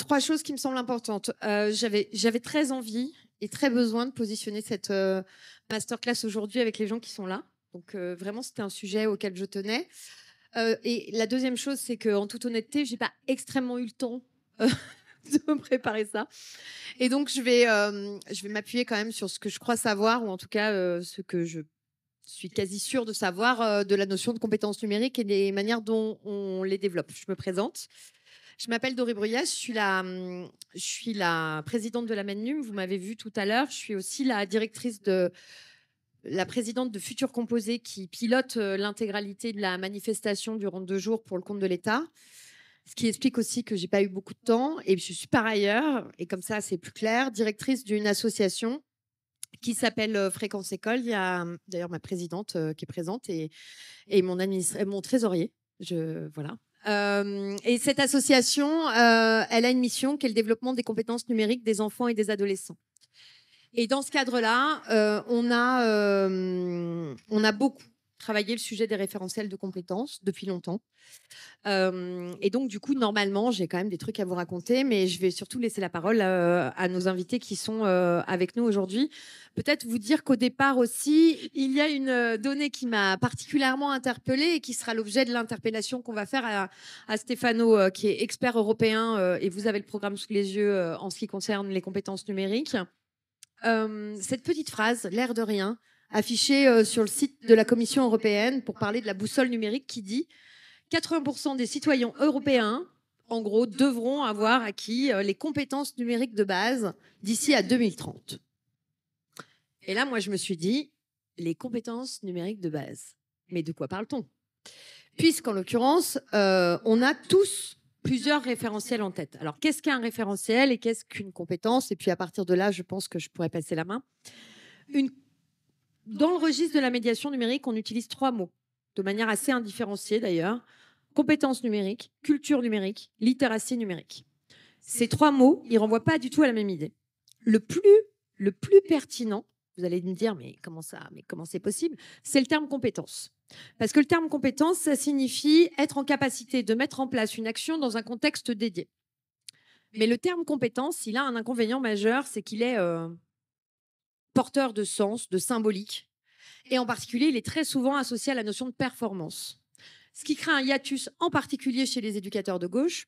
3 choses qui me semblent importantes. J'avais très envie et très besoin de positionner cette masterclass aujourd'hui avec les gens qui sont là. Donc vraiment, c'était un sujet auquel je tenais. Et la deuxième chose, c'est qu'en toute honnêteté, j'ai pas extrêmement eu le temps de me préparer ça. Et donc, je vais m'appuyer quand même sur ce que je crois savoir, ou en tout cas ce que je suis quasi sûre de savoir de la notion de compétences numériques et des manières dont on les développe. Je me présente. Je m'appelle Doré Bruyas, je suis la présidente de la MENNUM, vous m'avez vu tout à l'heure. Je suis aussi la présidente de Futur Composé qui pilote l'intégralité de la manifestation durant 2 jours pour le compte de l'État. Ce qui explique aussi que j'ai pas eu beaucoup de temps. Et je suis par ailleurs, et comme ça c'est plus clair, directrice d'une association qui s'appelle Fréquence École. Il y a d'ailleurs ma présidente qui est présente et mon trésorier. Voilà. Et cette association, elle a une mission qui est le développement des compétences numériques des enfants et des adolescents. Et dans ce cadre-là, on a beaucoup travaillé le sujet des référentiels de compétences depuis longtemps. Et donc, du coup, normalement, j'ai quand même des trucs à vous raconter, mais je vais surtout laisser la parole à nos invités qui sont avec nous aujourd'hui. Peut-être vous dire qu'au départ aussi, il y a une donnée qui m'a particulièrement interpellée et qui sera l'objet de l'interpellation qu'on va faire à Stéphano, qui est expert européen, et vous avez le programme sous les yeux en ce qui concerne les compétences numériques. Cette petite phrase, l'air de rien, affichée sur le site de la Commission européenne pour parler de la boussole numérique qui dit 80% des citoyens européens, en gros, devront avoir acquis les compétences numériques de base d'ici à 2030. Et là, moi, je me suis dit, les compétences numériques de base. Mais de quoi parle-t-on? Puisqu'en l'occurrence, on a tous plusieurs référentiels en tête. Alors, qu'est-ce qu'un référentiel et qu'est-ce qu'une compétence? Et puis, à partir de là, je pense que je pourrais passer la main. Dans le registre de la médiation numérique, on utilise 3 mots, de manière assez indifférenciée d'ailleurs. Compétences numériques, culture numérique, littératie numérique. Ces 3 mots, ils renvoient pas du tout à la même idée. Le plus pertinent, vous allez me dire, mais comment c'est possible? C'est le terme compétence. Parce que le terme compétence, ça signifie être en capacité de mettre en place une action dans un contexte dédié. Mais le terme compétence, il a un inconvénient majeur, c'est qu'il est porteur de sens, de symbolique. Et en particulier, il est très souvent associé à la notion de performance. Ce qui crée un hiatus, en particulier chez les éducateurs de gauche.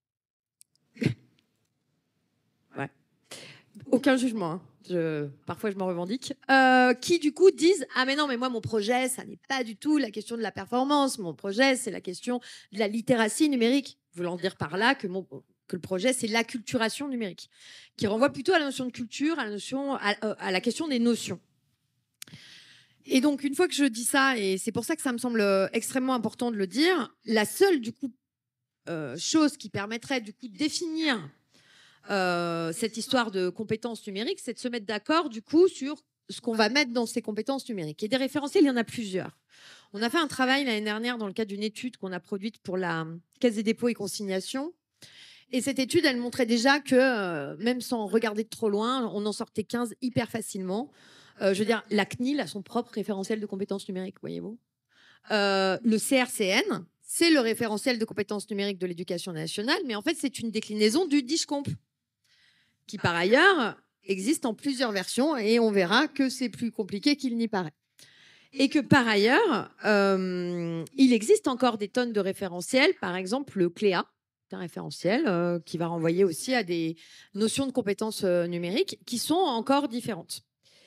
Ouais. Aucun jugement, hein. Parfois je m'en revendique. Qui du coup disent « Ah mais non, mais moi mon projet, ça n'est pas du tout la question de la performance. Mon projet, c'est la question de la littératie numérique. » Voulant dire par là que le projet, c'est l'acculturation numérique. Qui renvoie plutôt à la notion de culture, à la question des notions. Et donc, une fois que je dis ça, et c'est pour ça que ça me semble extrêmement important de le dire, la seule du coup chose qui permettrait du coup de définir cette histoire de compétences numériques, c'est de se mettre d'accord du coup sur ce qu'on va mettre dans ces compétences numériques. Et des référentiels, il y en a plusieurs. On a fait un travail l'année dernière dans le cadre d'une étude qu'on a produite pour la Caisse des dépôts et consignations. Et cette étude, elle montrait déjà que même sans regarder de trop loin, on en sortait 15 hyper facilement. Je veux dire, la CNIL a son propre référentiel de compétences numériques, voyez-vous. Le CRCN, c'est le référentiel de compétences numériques de l'éducation nationale, mais en fait, c'est une déclinaison du DISCOMP, qui par ailleurs existe en plusieurs versions, et on verra que c'est plus compliqué qu'il n'y paraît. Et que par ailleurs, il existe encore des tonnes de référentiels, par exemple le CLEA, un référentiel qui va renvoyer aussi à des notions de compétences numériques qui sont encore différentes.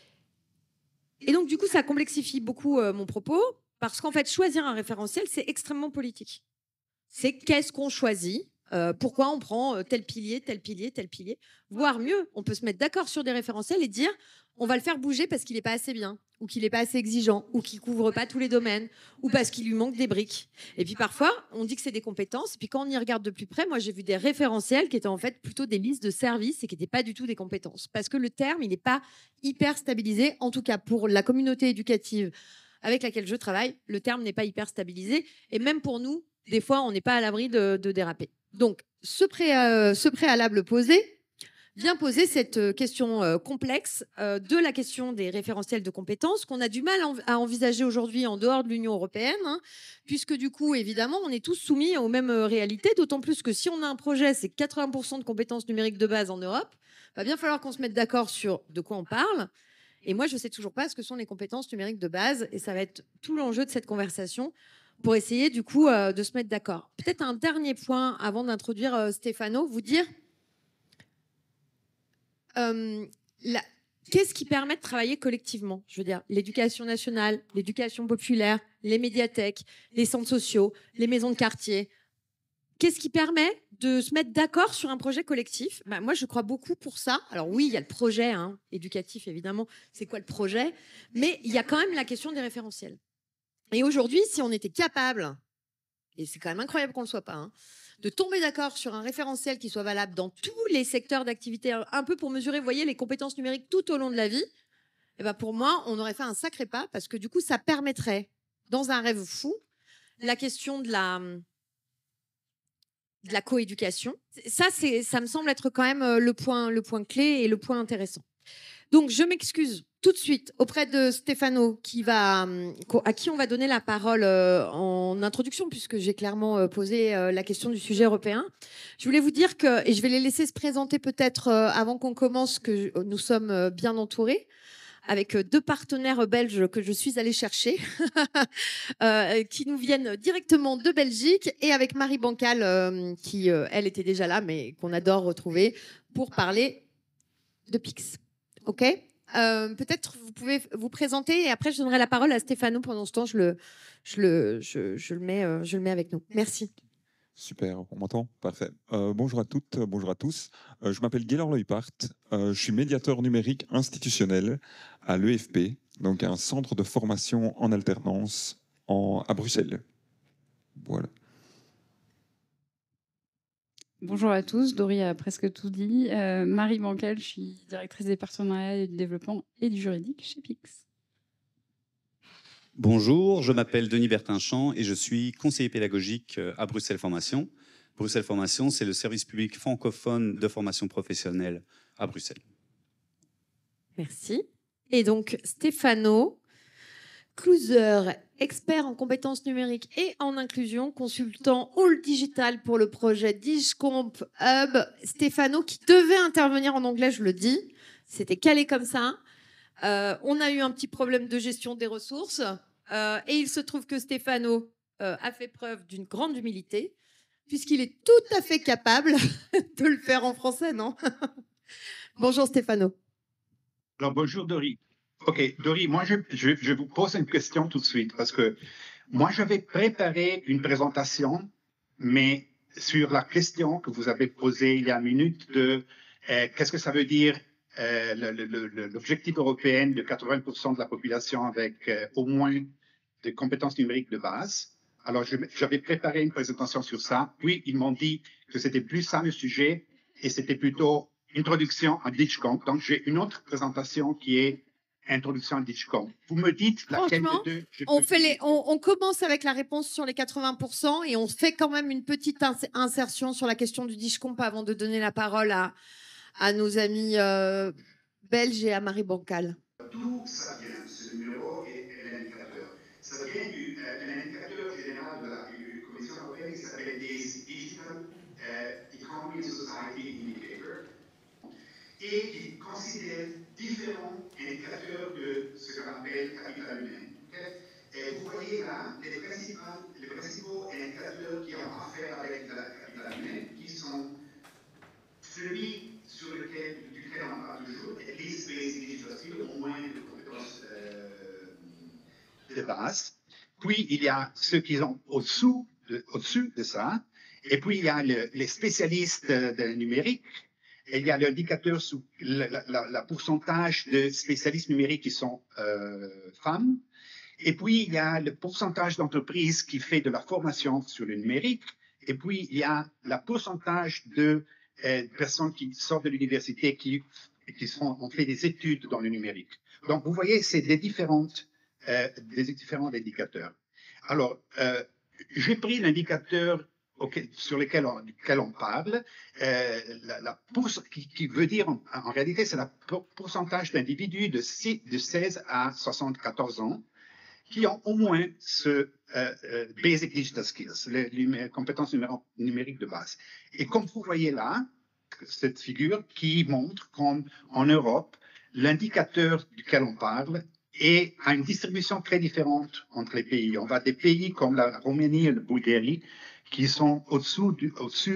Et donc, du coup, ça complexifie beaucoup mon propos, parce qu'en fait, choisir un référentiel, c'est extrêmement politique. C'est qu'est-ce qu'on choisit, pourquoi on prend tel pilier, tel pilier, tel pilier. Voire mieux, on peut se mettre d'accord sur des référentiels et dire on va le faire bouger parce qu'il n'est pas assez bien, ou qu'il n'est pas assez exigeant, ou qu'il ne couvre pas tous les domaines, ou parce qu'il lui manque des briques. Et puis parfois, on dit que c'est des compétences, et puis quand on y regarde de plus près, moi j'ai vu des référentiels qui étaient en fait plutôt des listes de services et qui n'étaient pas du tout des compétences. Parce que le terme, il n'est pas hyper stabilisé, en tout cas pour la communauté éducative avec laquelle je travaille, le terme n'est pas hyper stabilisé, et même pour nous, des fois, on n'est pas à l'abri de déraper. Donc, ce préalable posé, vient poser cette question complexe de la question des référentiels de compétences qu'on a du mal à envisager aujourd'hui en dehors de l'Union européenne, hein, puisque du coup, évidemment, on est tous soumis aux mêmes réalités, d'autant plus que si on a un projet, c'est 80% de compétences numériques de base en Europe, va bien falloir qu'on se mette d'accord sur de quoi on parle. Et moi, je ne sais toujours pas ce que sont les compétences numériques de base, et ça va être tout l'enjeu de cette conversation pour essayer du coup de se mettre d'accord. Peut-être un dernier point avant d'introduire Stéphano, vous dire qu'est-ce qui permet de travailler collectivement? Je veux dire, l'éducation nationale, l'éducation populaire, les médiathèques, les centres sociaux, les maisons de quartier. Qu'est-ce qui permet de se mettre d'accord sur un projet collectif? Moi, je crois beaucoup pour ça. Alors oui, il y a le projet éducatif, évidemment. C'est quoi le projet? Mais il y a quand même la question des référentiels. Et aujourd'hui, si on était capable, et c'est quand même incroyable qu'on ne le soit pas, de tomber d'accord sur un référentiel qui soit valable dans tous les secteurs d'activité, un peu pour mesurer, vous voyez, les compétences numériques tout au long de la vie, et ben pour moi, on aurait fait un sacré pas, parce que du coup, ça permettrait, dans un rêve fou, la question de la coéducation. Ça me semble être quand même le point clé et le point intéressant. Donc, je m'excuse tout de suite auprès de Stéphano, à qui on va donner la parole en introduction, puisque j'ai clairement posé la question du sujet européen. Je voulais vous dire que, et je vais les laisser se présenter peut-être avant qu'on commence, que nous sommes bien entourés, avec deux partenaires belges que je suis allée chercher, qui nous viennent directement de Belgique, et avec Marie Bancal, qui, elle, était déjà là, mais qu'on adore retrouver, pour parler de Pix. OK. Peut-être vous pouvez vous présenter, et après, je donnerai la parole à Stéphano. Pendant ce temps, je le mets avec nous. Merci. Super, on m'entend? Parfait. Bonjour à toutes, bonjour à tous. Je m'appelle Gaylor Leupart, je suis médiateur numérique institutionnel à l'EFP, donc un centre de formation en alternance à Bruxelles. Voilà. Bonjour à tous, Dory a presque tout dit. Marie Bancal, je suis directrice des partenariats et du développement et du juridique chez Pix. Bonjour, je m'appelle Denis Bertinchamp et je suis conseiller pédagogique à Bruxelles Formation. Bruxelles Formation, c'est le service public francophone de formation professionnelle à Bruxelles. Merci. Et donc, Stéphano Clouser, expert en compétences numériques et en inclusion, consultant All Digital pour le projet DigComp Hub. Stéphano, qui devait intervenir en anglais, je le dis, c'était calé comme ça. On a eu un petit problème de gestion des ressources, et il se trouve que Stéphano a fait preuve d'une grande humilité, puisqu'il est tout à fait capable de le faire en français, non? Bonjour Stéphano. Alors, bonjour Dory. Ok, Dory, moi je vous pose une question tout de suite, parce que moi j'avais préparé une présentation, mais sur la question que vous avez posée il y a une minute de qu'est-ce que ça veut dire l'objectif européen de 80% de la population avec au moins des compétences numériques de base. Alors j'avais préparé une présentation sur ça, puis ils m'ont dit que c'était plus ça le sujet, et c'était plutôt introduction à DigComp. Donc j'ai une autre présentation qui est introduction à DigComp. Vous me dites laquelle de deux on commence avec la réponse sur les 80% et on fait quand même une petite insertion sur la question du DigComp avant de donner la parole à nos amis belges et à Marie Bancal. D'où ça vient, ce numéro et l'indicateur? Ça vient d'un indicateur général de la Commission européenne qui s'appelle Digital Economy and Society Indicator, et qui considère différents indicateurs de ce qu'on appelle capital humain. Et vous voyez là les principaux indicateurs qui ont affaire avec le capital humain, qui sont celui duquel on parle toujours, at least basic digital skills, au moins de compétences de base. Puis il y a ceux qui sont au-dessus de ça, et puis il y a les spécialistes de numérique. Et il y a l'indicateur sur la pourcentage de spécialistes numériques qui sont femmes. Et puis, il y a le pourcentage d'entreprises qui fait de la formation sur le numérique. Et puis, il y a le pourcentage de personnes qui sortent de l'université qui ont fait des études dans le numérique. Donc, vous voyez, c'est des différents indicateurs. Alors, j'ai pris l'indicateur sur lesquels on parle, qui veut dire en réalité c'est le pourcentage d'individus de 16 à 74 ans qui ont au moins ce Basic Digital Skills, les compétences numériques de base. Et comme vous voyez là, cette figure qui montre qu'en Europe, l'indicateur duquel on parle a une distribution très différente entre les pays. On va des pays comme la Roumanie et la Bulgarie qui sont au-dessous de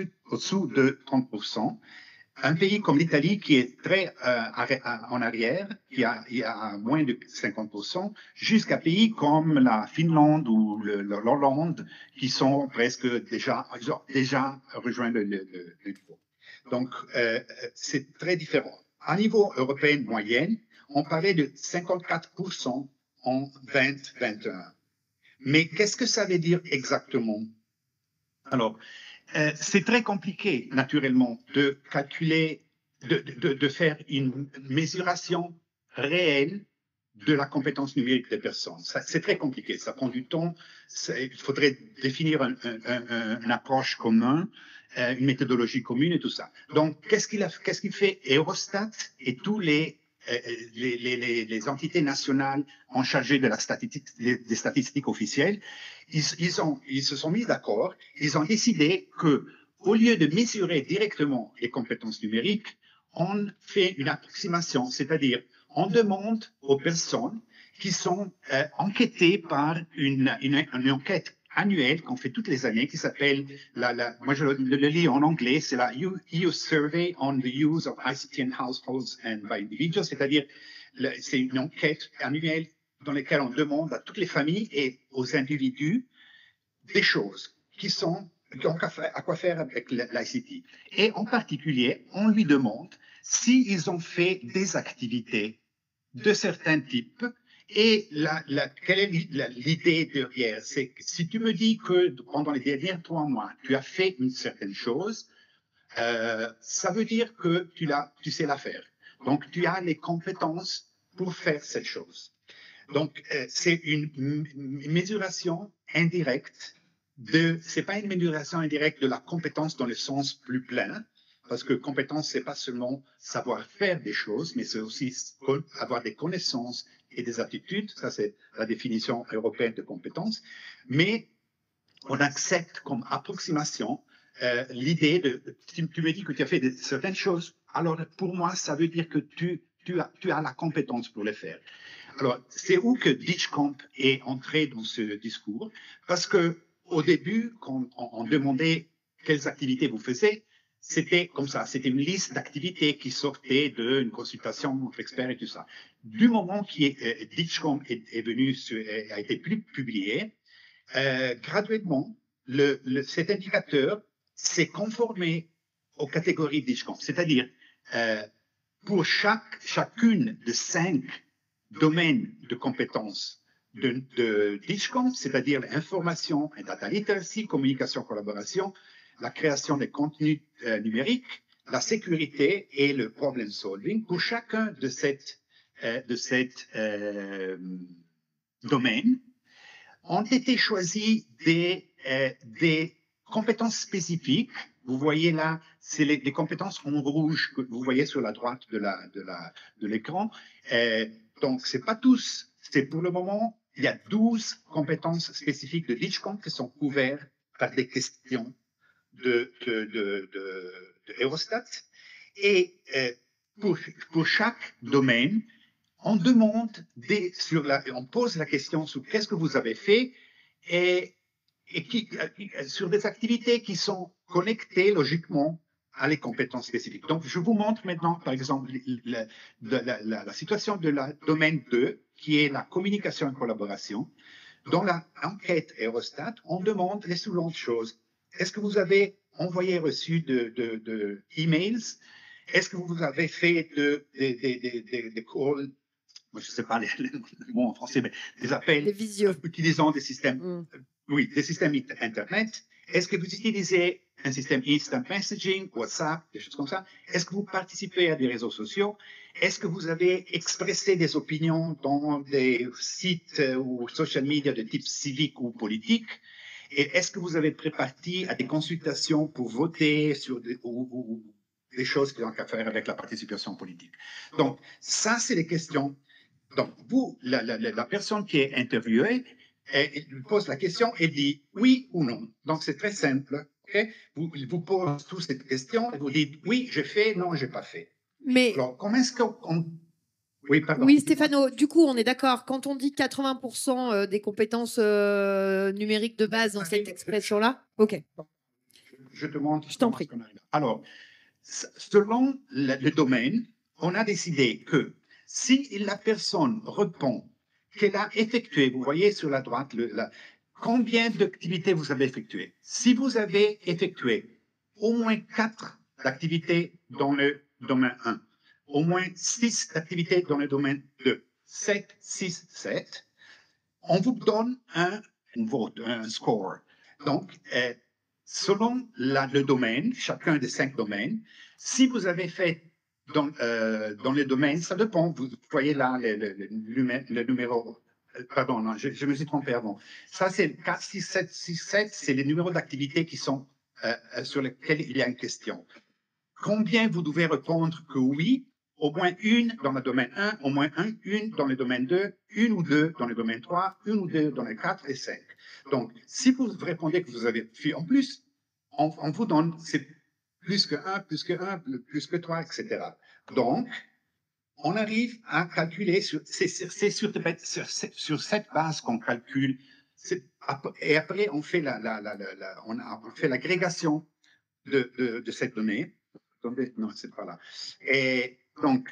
30%. Un pays comme l'Italie qui est très en arrière, qui a moins de 50%, jusqu'à pays comme la Finlande ou l'Hollande qui sont presque ils ont déjà rejoint le niveau. Donc, c'est très différent. À niveau européen moyenne, on parlait de 54% en 2021. Mais qu'est-ce que ça veut dire exactement? Alors, c'est très compliqué, naturellement, de calculer, de faire une mesuration réelle de la compétence numérique des personnes. C'est très compliqué, ça prend du temps. Il faudrait définir une approche commune, une méthodologie commune et tout ça. Donc, qu'est-ce qu'il fait Eurostat et tous les entités nationales en charge de des statistiques officielles, ils se sont mis d'accord, ils ont décidé que, au lieu de mesurer directement les compétences numériques, on fait une approximation, c'est-à-dire on demande aux personnes qui sont enquêtées par une enquête annuelle qu'on fait toutes les années, qui s'appelle, moi je le lis en anglais, c'est la EU Survey on the Use of ICT in Households and by Individuals, c'est-à-dire c'est une enquête annuelle dans laquelle on demande à toutes les familles et aux individus des choses qui ont à quoi faire avec l'ICT. Et en particulier, on lui demande s'ils ont fait des activités de certains types. Et quelle est l'idée derrière? C'est que si tu me dis que pendant les derniers 3 mois, tu as fait une certaine chose, ça veut dire que tu sais la faire. Donc, tu as les compétences pour faire cette chose. Donc, c'est une mesuration indirecte c'est pas une mesuration indirecte de la compétence dans le sens plus plein, parce que compétence, c'est pas seulement savoir faire des choses, mais c'est aussi avoir des connaissances et des aptitudes. Ça, c'est la définition européenne de compétence. Mais on accepte comme approximation l'idée tu me dis que tu as fait certaines choses, alors pour moi, ça veut dire que tu as la compétence pour les faire. Alors, c'est où que DigComp est entré dans ce discours? Parce que au début, quand on demandait quelles activités vous faisiez, c'était comme ça, c'était une liste d'activités qui sortait d'une consultation entre experts et tout ça. Du moment que DigComp est venu, a été plus publié, graduellement, cet indicateur s'est conformé aux catégories DigComp. C'est-à-dire, pour chacune de 5 domaines de compétences de DigComp, c'est-à-dire l'information et data literacy, communication, collaboration, la création des contenus numériques, la sécurité et le problem solving. Pour chacun de ces domaines, ont été choisis des compétences spécifiques. Vous voyez là, c'est les compétences en rouge que vous voyez sur la droite de l'écran. Donc, c'est pas tous. C'est pour le moment, il y a 12 compétences spécifiques de DigComp qui sont couvertes par des questions de Eurostat. Et pour chaque domaine, on demande on pose la question sur qu'est-ce que vous avez fait et sur des activités qui sont connectées logiquement à les compétences spécifiques. Donc, je vous montre maintenant, par exemple, la situation de la domaine 2, qui est la communication et collaboration. Dans l'enquête Eurostat, on demande les suivantes choses. Est-ce que vous avez envoyé, reçu de emails? Est-ce que vous avez fait des calls? Moi, je ne sais pas les mots en français, mais des appels utilisant des systèmes, des systèmes Internet. Est-ce que vous utilisez un système instant messaging, WhatsApp, des choses comme ça? Est-ce que vous participez à des réseaux sociaux? Est-ce que vous avez expressé des opinions dans des sites ou social media de type civique ou politique? Et est-ce que vous avez pris partie à des consultations pour voter sur ou des choses qui ont à faire avec la participation politique? Donc, ça, c'est les questions. Donc, vous, la personne qui est interviewée, elle pose la question et dit oui ou non. Donc, c'est très simple. Okay? Vous posez tous cette question et vous dites oui, j'ai fait, non, j'ai pas fait. Mais Alors, comment est-ce qu'on... Oui, pardon. oui, Stéphano, du coup, on est d'accord. Quand on dit 80% des compétences numériques de base dans cette expression-là, ok. Je te montre. Je t'en prie. Alors, selon le domaine, on a décidé que si la personne répond qu'elle a effectué, vous voyez sur la droite, combien d'activités vous avez effectuées. Si vous avez effectué au moins 4 activités dans le domaine 1, au moins 6 activités dans le domaine 2, 7, 6, 7, on vous donne un vote, un score. Donc, selon le domaine, chacun des 5 domaines, si vous avez fait dans les domaines, ça dépend, vous voyez là le numéro, pardon, non, je me suis trompé avant. Ça, c'est 4, 6, 7, 6, 7, c'est les numéros d'activité qui sont sur lesquels il y a une question. Combien vous devez répondre que oui, au moins une dans le domaine 1, au moins une dans le domaine 2, une ou deux dans le domaine 3, une ou deux dans le 4 et 5. Donc, si vous répondez que vous avez fait en plus, on vous donne, c'est plus que 1, plus que 1, plus que 3, etc. Donc, on arrive à calculer, c'est sur cette base qu'on calcule, et après on fait on fait l'agrégation de cette donnée. Attendez, non, c'est pas là. Et donc,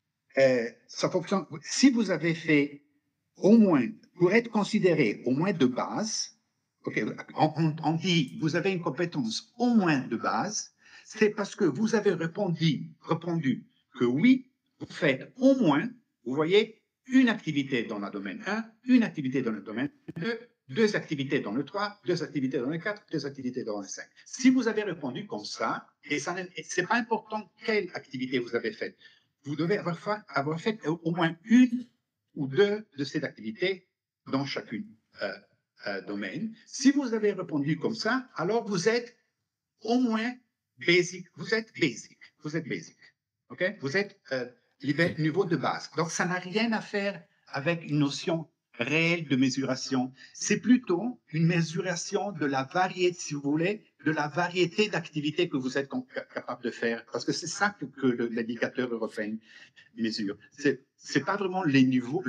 ça fonctionne. Si vous avez fait au moins, pour être considéré au moins de base, okay, on dit vous avez une compétence au moins de base, c'est parce que vous avez répondu que oui, vous faites au moins, vous voyez, une activité dans le domaine 1, une activité dans le domaine 2, 2 activités dans le 3, 2 activités dans le 4, 2 activités dans le 5. Si vous avez répondu comme ça, et ce n'est pas important quelle activité vous avez faite, vous devez avoir fait au moins une ou deux de ces activités dans chacune domaine. Si vous avez répondu comme ça, alors vous êtes au moins basic. Vous êtes basic. Vous êtes basic. OK? Vous êtes niveau de base. Donc, ça n'a rien à faire avec une notion réelle de mesuration. C'est plutôt une mesuration de la variété, si vous voulez, de la variété d'activités que vous êtes capable de faire. Parce que c'est ça que l'indicateur européen mesure. C'est pas vraiment le niveau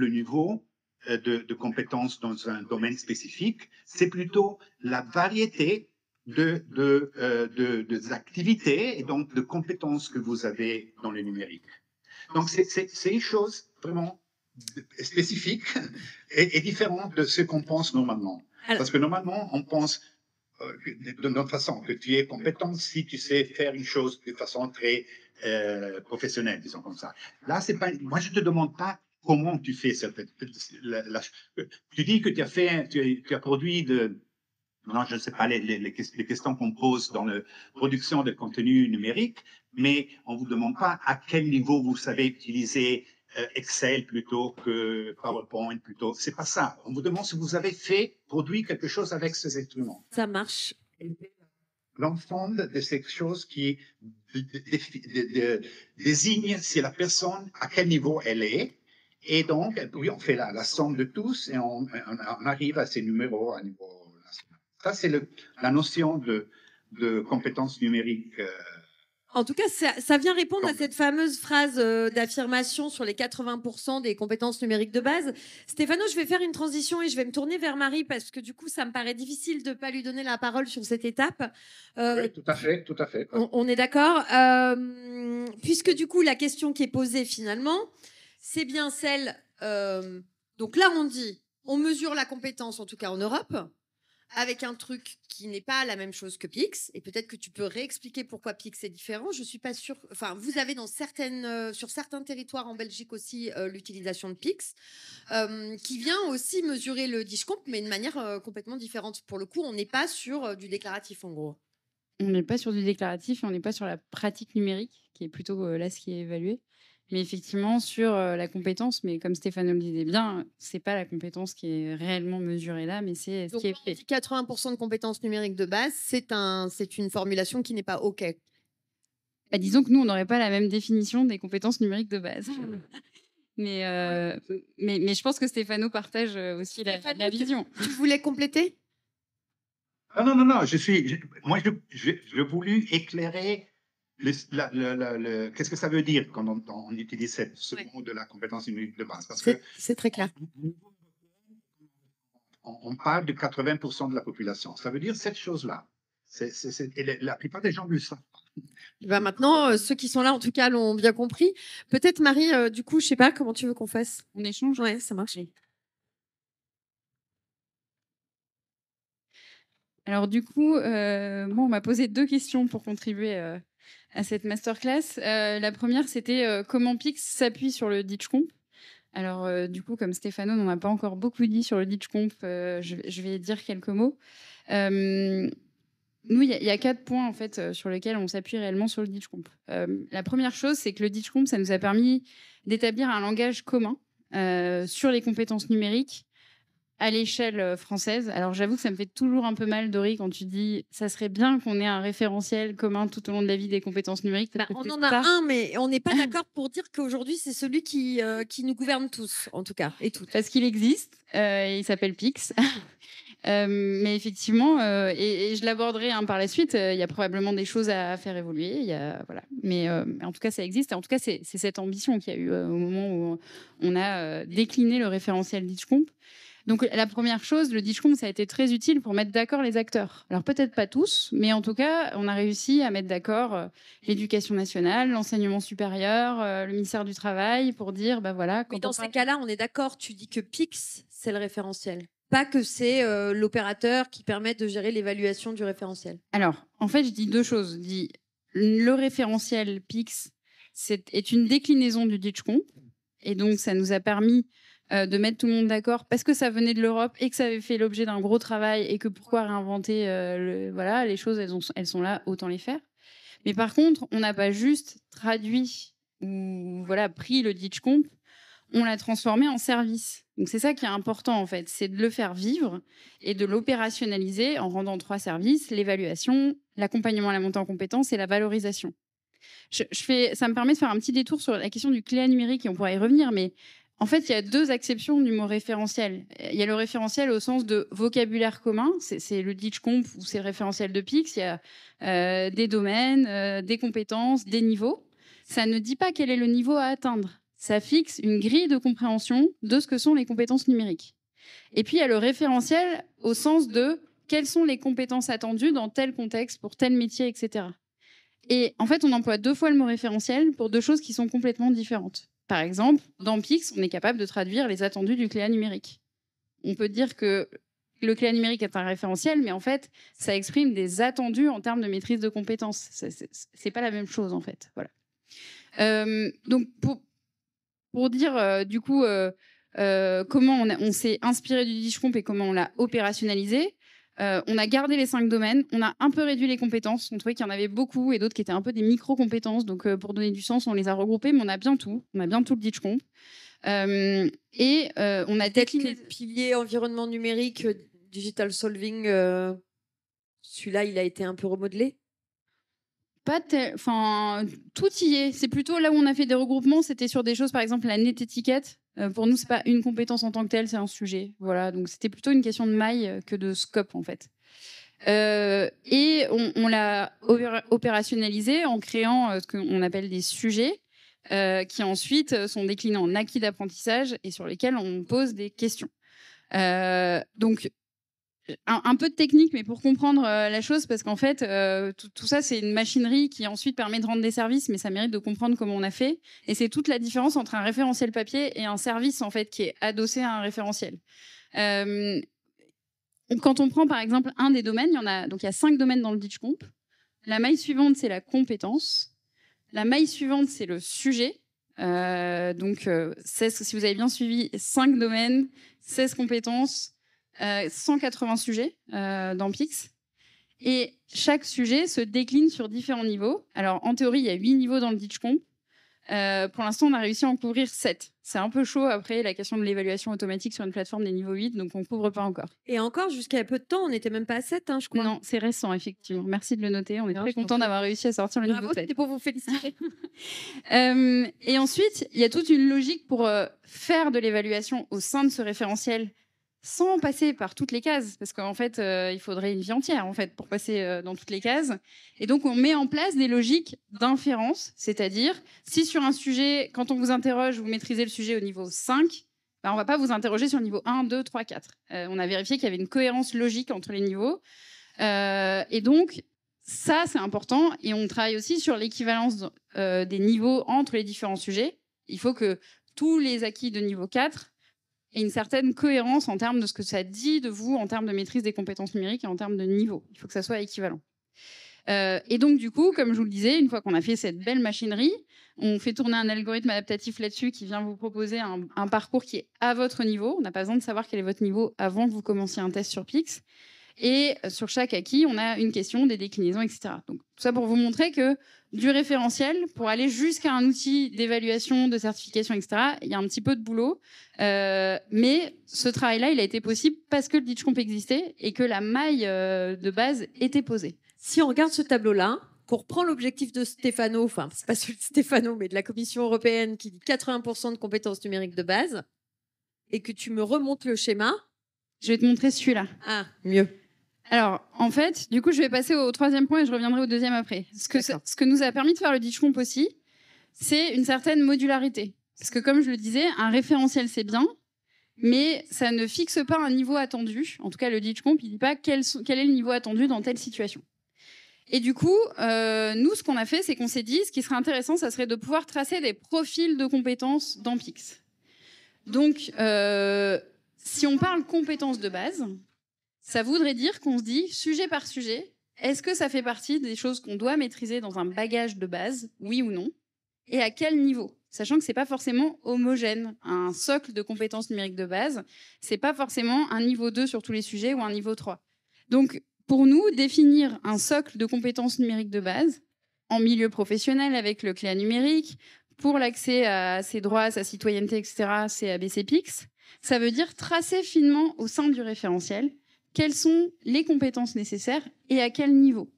de compétences dans un domaine spécifique, c'est plutôt la variété des activités et donc de compétences que vous avez dans le numérique. Donc, c'est une chose vraiment spécifique et différente de ce qu'on pense normalement. Parce que normalement, on pense de notre façon que tu es compétent si tu sais faire une chose de façon très professionnelle, disons comme ça. Là, c'est pas. Moi, je te demande pas comment tu fais cette. Tu dis que tu as produit de. Non, je ne sais pas les questions qu'on pose dans la production de contenu numérique, mais on vous demande pas à quel niveau vous savez utiliser Excel plutôt que PowerPoint plutôt. C'est pas ça. On vous demande si vous avez produit quelque chose avec ces instruments. Ça marche. L'ensemble de ces choses qui désignent si la personne, à quel niveau elle est. Et donc, oui, on fait la somme de tous et on arrive à ces numéros à niveau national. Ça, c'est la notion de compétences numériques. En tout cas, ça vient répondre à cette fameuse phrase d'affirmation sur les 80% des compétences numériques de base. Stéphano, je vais faire une transition et je vais me tourner vers Marie parce que du coup, ça me paraît difficile de ne pas lui donner la parole sur cette étape. Oui, tout à fait, tout à fait. On est d'accord. Puisque du coup, la question qui est posée finalement, c'est bien celle... donc là, on dit, on mesure la compétence, en tout cas en Europe, avec un truc qui n'est pas la même chose que Pix. Et peut-être que tu peux réexpliquer pourquoi Pix est différent. Je suis pas sûre. Enfin, vous avez sur certains territoires en Belgique aussi l'utilisation de Pix, qui vient aussi mesurer le discount, mais de manière complètement différente. Pour le coup, on n'est pas sur du déclaratif, en gros. On n'est pas sur du déclaratif et on n'est pas sur la pratique numérique, qui est plutôt là ce qui est évalué. Mais effectivement, sur la compétence, mais comme Stéphano le disait bien, c'est pas la compétence qui est réellement mesurée là, mais c'est ce Donc, qui est quand on fait. dit 80% de compétences numériques de base, c'est une formulation qui n'est pas OK. Bah, disons que nous, on n'aurait pas la même définition des compétences numériques de base. mais je pense que Stéphano partage aussi Stéphano, la vision. Tu voulais compléter? Ah non, non, non, moi, je voulais éclairer qu'est-ce que ça veut dire quand on utilise ce mot de la compétence numérique de base. Parce que C'est très clair. on parle de 80% de la population. Ça veut dire cette chose-là. Et la plupart des gens le savent. Bah maintenant, ceux qui sont là, en tout cas, l'ont bien compris. Peut-être, Marie, du coup, je sais pas comment tu veux qu'on fasse. On échange. Ouais, ça marche. Alors du coup, moi, on m'a posé 2 questions pour contribuer à cette masterclass. La première, c'était comment Pix s'appuie sur le DitchComp. Alors du coup, comme Stéphano n'en a pas encore beaucoup dit sur le DitchComp, je vais dire quelques mots. Nous, il y a 4 points en fait sur lesquels on s'appuie réellement sur le DitchComp. La première chose, c'est que le DitchComp, ça nous a permis d'établir un langage commun sur les compétences numériques à l'échelle française. Alors j'avoue que ça me fait toujours un peu mal, Dory, quand tu dis ça serait bien qu'on ait un référentiel commun tout au long de la vie des compétences numériques. Bah, on en a un, mais on n'est pas d'accord pour dire qu'aujourd'hui, c'est celui qui nous gouverne tous, en tout cas, et toutes. Parce qu'il existe, il s'appelle Pix. Mais effectivement, et je l'aborderai par la suite, il y a probablement des choses à faire évoluer. Voilà. Mais en tout cas, ça existe. Et en tout cas, c'est cette ambition qu'il y a eu au moment où on a décliné le référentiel DitchComp. Donc la première chose, le DitchComp, ça a été très utile pour mettre d'accord les acteurs. Alors peut-être pas tous, mais en tout cas, on a réussi à mettre d'accord l'éducation nationale, l'enseignement supérieur, le ministère du Travail, pour dire, bah voilà. Mais dans ces cas-là, on est d'accord, tu dis que Pix, c'est le référentiel. Pas que c'est l'opérateur qui permet de gérer l'évaluation du référentiel. Alors, en fait, je dis 2 choses. Je dis, le référentiel Pix est une déclinaison du DitchComp. Et donc, ça nous a permis de mettre tout le monde d'accord parce que ça venait de l'Europe et que ça avait fait l'objet d'un gros travail et que pourquoi réinventer voilà, les choses, elles sont là, autant les faire. Mais par contre, on n'a pas juste traduit ou voilà, pris le DitchComp, on l'a transformé en service. Donc c'est ça qui est important en fait, c'est de le faire vivre et de l'opérationnaliser en rendant 3 services, l'évaluation, l'accompagnement à la montée en compétences et la valorisation. Ça me permet de faire un petit détour sur la question du CLEA numérique et on pourra y revenir, mais en fait, il y a 2 acceptions du mot référentiel. Il y a le référentiel au sens de vocabulaire commun, c'est le DitchComp ou c'est le référentiel de Pix, il y a des domaines, des compétences, des niveaux. Ça ne dit pas quel est le niveau à atteindre. Ça fixe une grille de compréhension de ce que sont les compétences numériques. Et puis, il y a le référentiel au sens de quelles sont les compétences attendues dans tel contexte, pour tel métier, etc. Et en fait, on emploie 2 fois le mot référentiel pour 2 choses qui sont complètement différentes. Par exemple, dans Pix, on est capable de traduire les attendus du CLEA numérique. On peut dire que le CLEA numérique est un référentiel, mais en fait, ça exprime des attendus en termes de maîtrise de compétences. C'est pas la même chose, en fait. Voilà. Donc, pour dire, du coup, comment on s'est inspiré du DitchComp et comment on l'a opérationnalisé, on a gardé les 5 domaines, on a un peu réduit les compétences, on trouvait qu'il y en avait beaucoup et d'autres qui étaient un peu des micro-compétences, donc pour donner du sens, on les a regroupées, mais on a bien tout le DitchComp. Et on a décliné le pilier environnement numérique, digital solving, celui-là, il a été un peu remodelé. Enfin, tout y est. C'est plutôt là où on a fait des regroupements, c'était sur des choses, par exemple, la net étiquette. Pour nous, c'est pas une compétence en tant que telle, c'est un sujet. Voilà, donc c'était plutôt une question de maille que de scope, en fait. Et on l'a opérationnalisé en créant ce qu'on appelle des sujets, qui ensuite sont déclinés en acquis d'apprentissage et sur lesquels on pose des questions. Donc, un peu de technique, mais pour comprendre la chose, parce qu'en fait, tout ça, c'est une machinerie qui ensuite permet de rendre des services, mais ça mérite de comprendre comment on a fait. Et c'est toute la différence entre un référentiel papier et un service, en fait, qui est adossé à un référentiel. Quand on prend, par exemple, un des domaines, il y a 5 domaines dans le DitchComp. La maille suivante, c'est la compétence. La maille suivante, c'est le sujet. Donc, si vous avez bien suivi, 5 domaines, 16 compétences, 180 sujets dans Pix. Et chaque sujet se décline sur différents niveaux. Alors, en théorie, il y a 8 niveaux dans le DitchComp. Pour l'instant, on a réussi à en couvrir 7. C'est un peu chaud après la question de l'évaluation automatique sur une plateforme des niveaux 8, donc on ne couvre pas encore. Et encore, jusqu'à peu de temps, on n'était même pas à 7, je crois. Non, c'est récent, effectivement. Merci de le noter. On est Non, très je t'en content prie. d'avoir réussi à sortir le niveau Bravo, 7. c'était pour vous féliciter. Et ensuite, il y a toute une logique pour faire de l'évaluation au sein de ce référentiel sans passer par toutes les cases, parce qu'en fait, il faudrait une vie entière en fait pour passer dans toutes les cases. Et donc, on met en place des logiques d'inférence, c'est-à-dire si sur un sujet, quand on vous interroge, vous maîtrisez le sujet au niveau 5, ben, on va pas vous interroger sur le niveau 1, 2, 3, 4. On a vérifié qu'il y avait une cohérence logique entre les niveaux. Et donc, ça, c'est important. Et on travaille aussi sur l'équivalence des niveaux entre les différents sujets. Il faut que tous les acquis de niveau 4 aient une certaine cohérence en termes de ce que ça dit de vous, en termes de maîtrise des compétences numériques et en termes de niveau. Il faut que ça soit équivalent. Et donc, du coup, comme je vous le disais, une fois qu'on a fait cette belle machinerie, on fait tourner un algorithme adaptatif là-dessus qui vient vous proposer un parcours qui est à votre niveau. On n'a pas besoin de savoir quel est votre niveau avant que vous commenciez un test sur Pix. Et sur chaque acquis, on a une question, des déclinaisons, etc. Donc, tout ça pour vous montrer que du référentiel, pour aller jusqu'à un outil d'évaluation, de certification, etc., il y a un petit peu de boulot. Mais ce travail-là, il a été possible parce que le DitchComp existait et que la maille de base était posée. Si on regarde ce tableau-là, qu'on reprend l'objectif de Stéphano, enfin, c'est pas celui de Stéphano, mais de la Commission européenne qui dit 80% de compétences numériques de base, et que tu me remontes le schéma. Je vais te montrer celui-là. Ah, mieux. Alors, en fait, du coup, je vais passer au troisième point et je reviendrai au deuxième après. Ce que nous a permis de faire le DitchComp aussi, c'est une certaine modularité. Parce que, comme je le disais, un référentiel, c'est bien, mais ça ne fixe pas un niveau attendu. En tout cas, le DitchComp, il ne dit pas quel est le niveau attendu dans telle situation. Et du coup, nous, ce qu'on a fait, c'est qu'on s'est dit, ce qui serait intéressant, ça serait de pouvoir tracer des profils de compétences dans Pix. Donc, si on parle compétences de base, ça voudrait dire qu'on se dit, sujet par sujet, est-ce que ça fait partie des choses qu'on doit maîtriser dans un bagage de base, oui ou non, et à quel niveau? Sachant que c'est pas forcément homogène. Un socle de compétences numériques de base, c'est pas forcément un niveau 2 sur tous les sujets ou un niveau 3. Donc, pour nous, définir un socle de compétences numériques de base, en milieu professionnel avec le CLEA numérique, pour l'accès à ses droits, à sa citoyenneté, etc., c'est ABCPix, ça veut dire tracer finement au sein du référentiel quelles sont les compétences nécessaires et à quel niveau.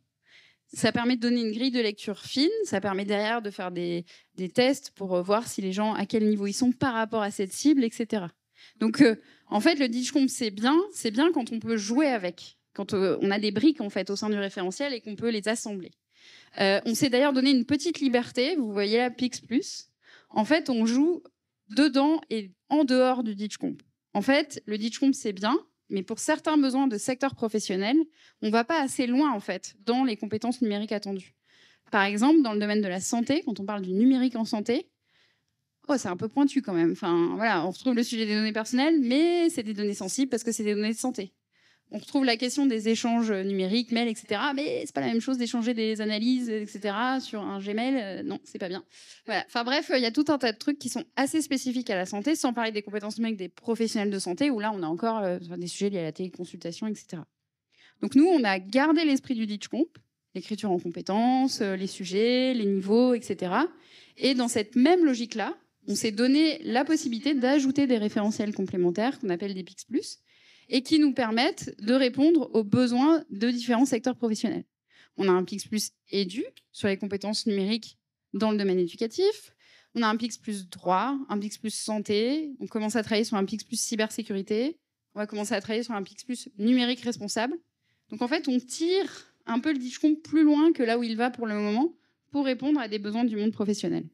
Ça permet de donner une grille de lecture fine, ça permet derrière de faire des tests pour voir si les gens, à quel niveau ils sont par rapport à cette cible, etc. Donc, en fait, le DitchComp, c'est bien quand on peut jouer avec, quand on a des briques en fait au sein du référentiel et qu'on peut les assembler. On s'est d'ailleurs donné une petite liberté, vous voyez là, Pix+. En fait, on joue dedans et en dehors du DitchComp. En fait, le DitchComp, c'est bien, mais pour certains besoins de secteur professionnel, on ne va pas assez loin en fait dans les compétences numériques attendues. Par exemple, dans le domaine de la santé, quand on parle du numérique en santé, c'est un peu pointu quand même. Enfin, voilà, on retrouve le sujet des données personnelles, mais c'est des données sensibles parce que c'est des données de santé. On retrouve la question des échanges numériques, mails, etc. Mais c'est pas la même chose d'échanger des analyses, etc. sur un Gmail. Non, c'est pas bien. Voilà. Enfin bref, il y a tout un tas de trucs qui sont assez spécifiques à la santé, sans parler des compétences numériques des professionnels de santé, où là, on a encore des sujets liés à la téléconsultation, etc. Donc nous, on a gardé l'esprit du DitchComp, l'écriture en compétences, les sujets, les niveaux, etc. Et dans cette même logique-là, on s'est donné la possibilité d'ajouter des référentiels complémentaires qu'on appelle des Pix+, et qui nous permettent de répondre aux besoins de différents secteurs professionnels. On a un Pix+ édu sur les compétences numériques dans le domaine éducatif. On a un Pix+ droit, un Pix+ santé. On commence à travailler sur un Pix+ cybersécurité. On va commencer à travailler sur un Pix+ numérique responsable. Donc en fait, on tire un peu le DitchComp plus loin que là où il va pour le moment pour répondre à des besoins du monde professionnel.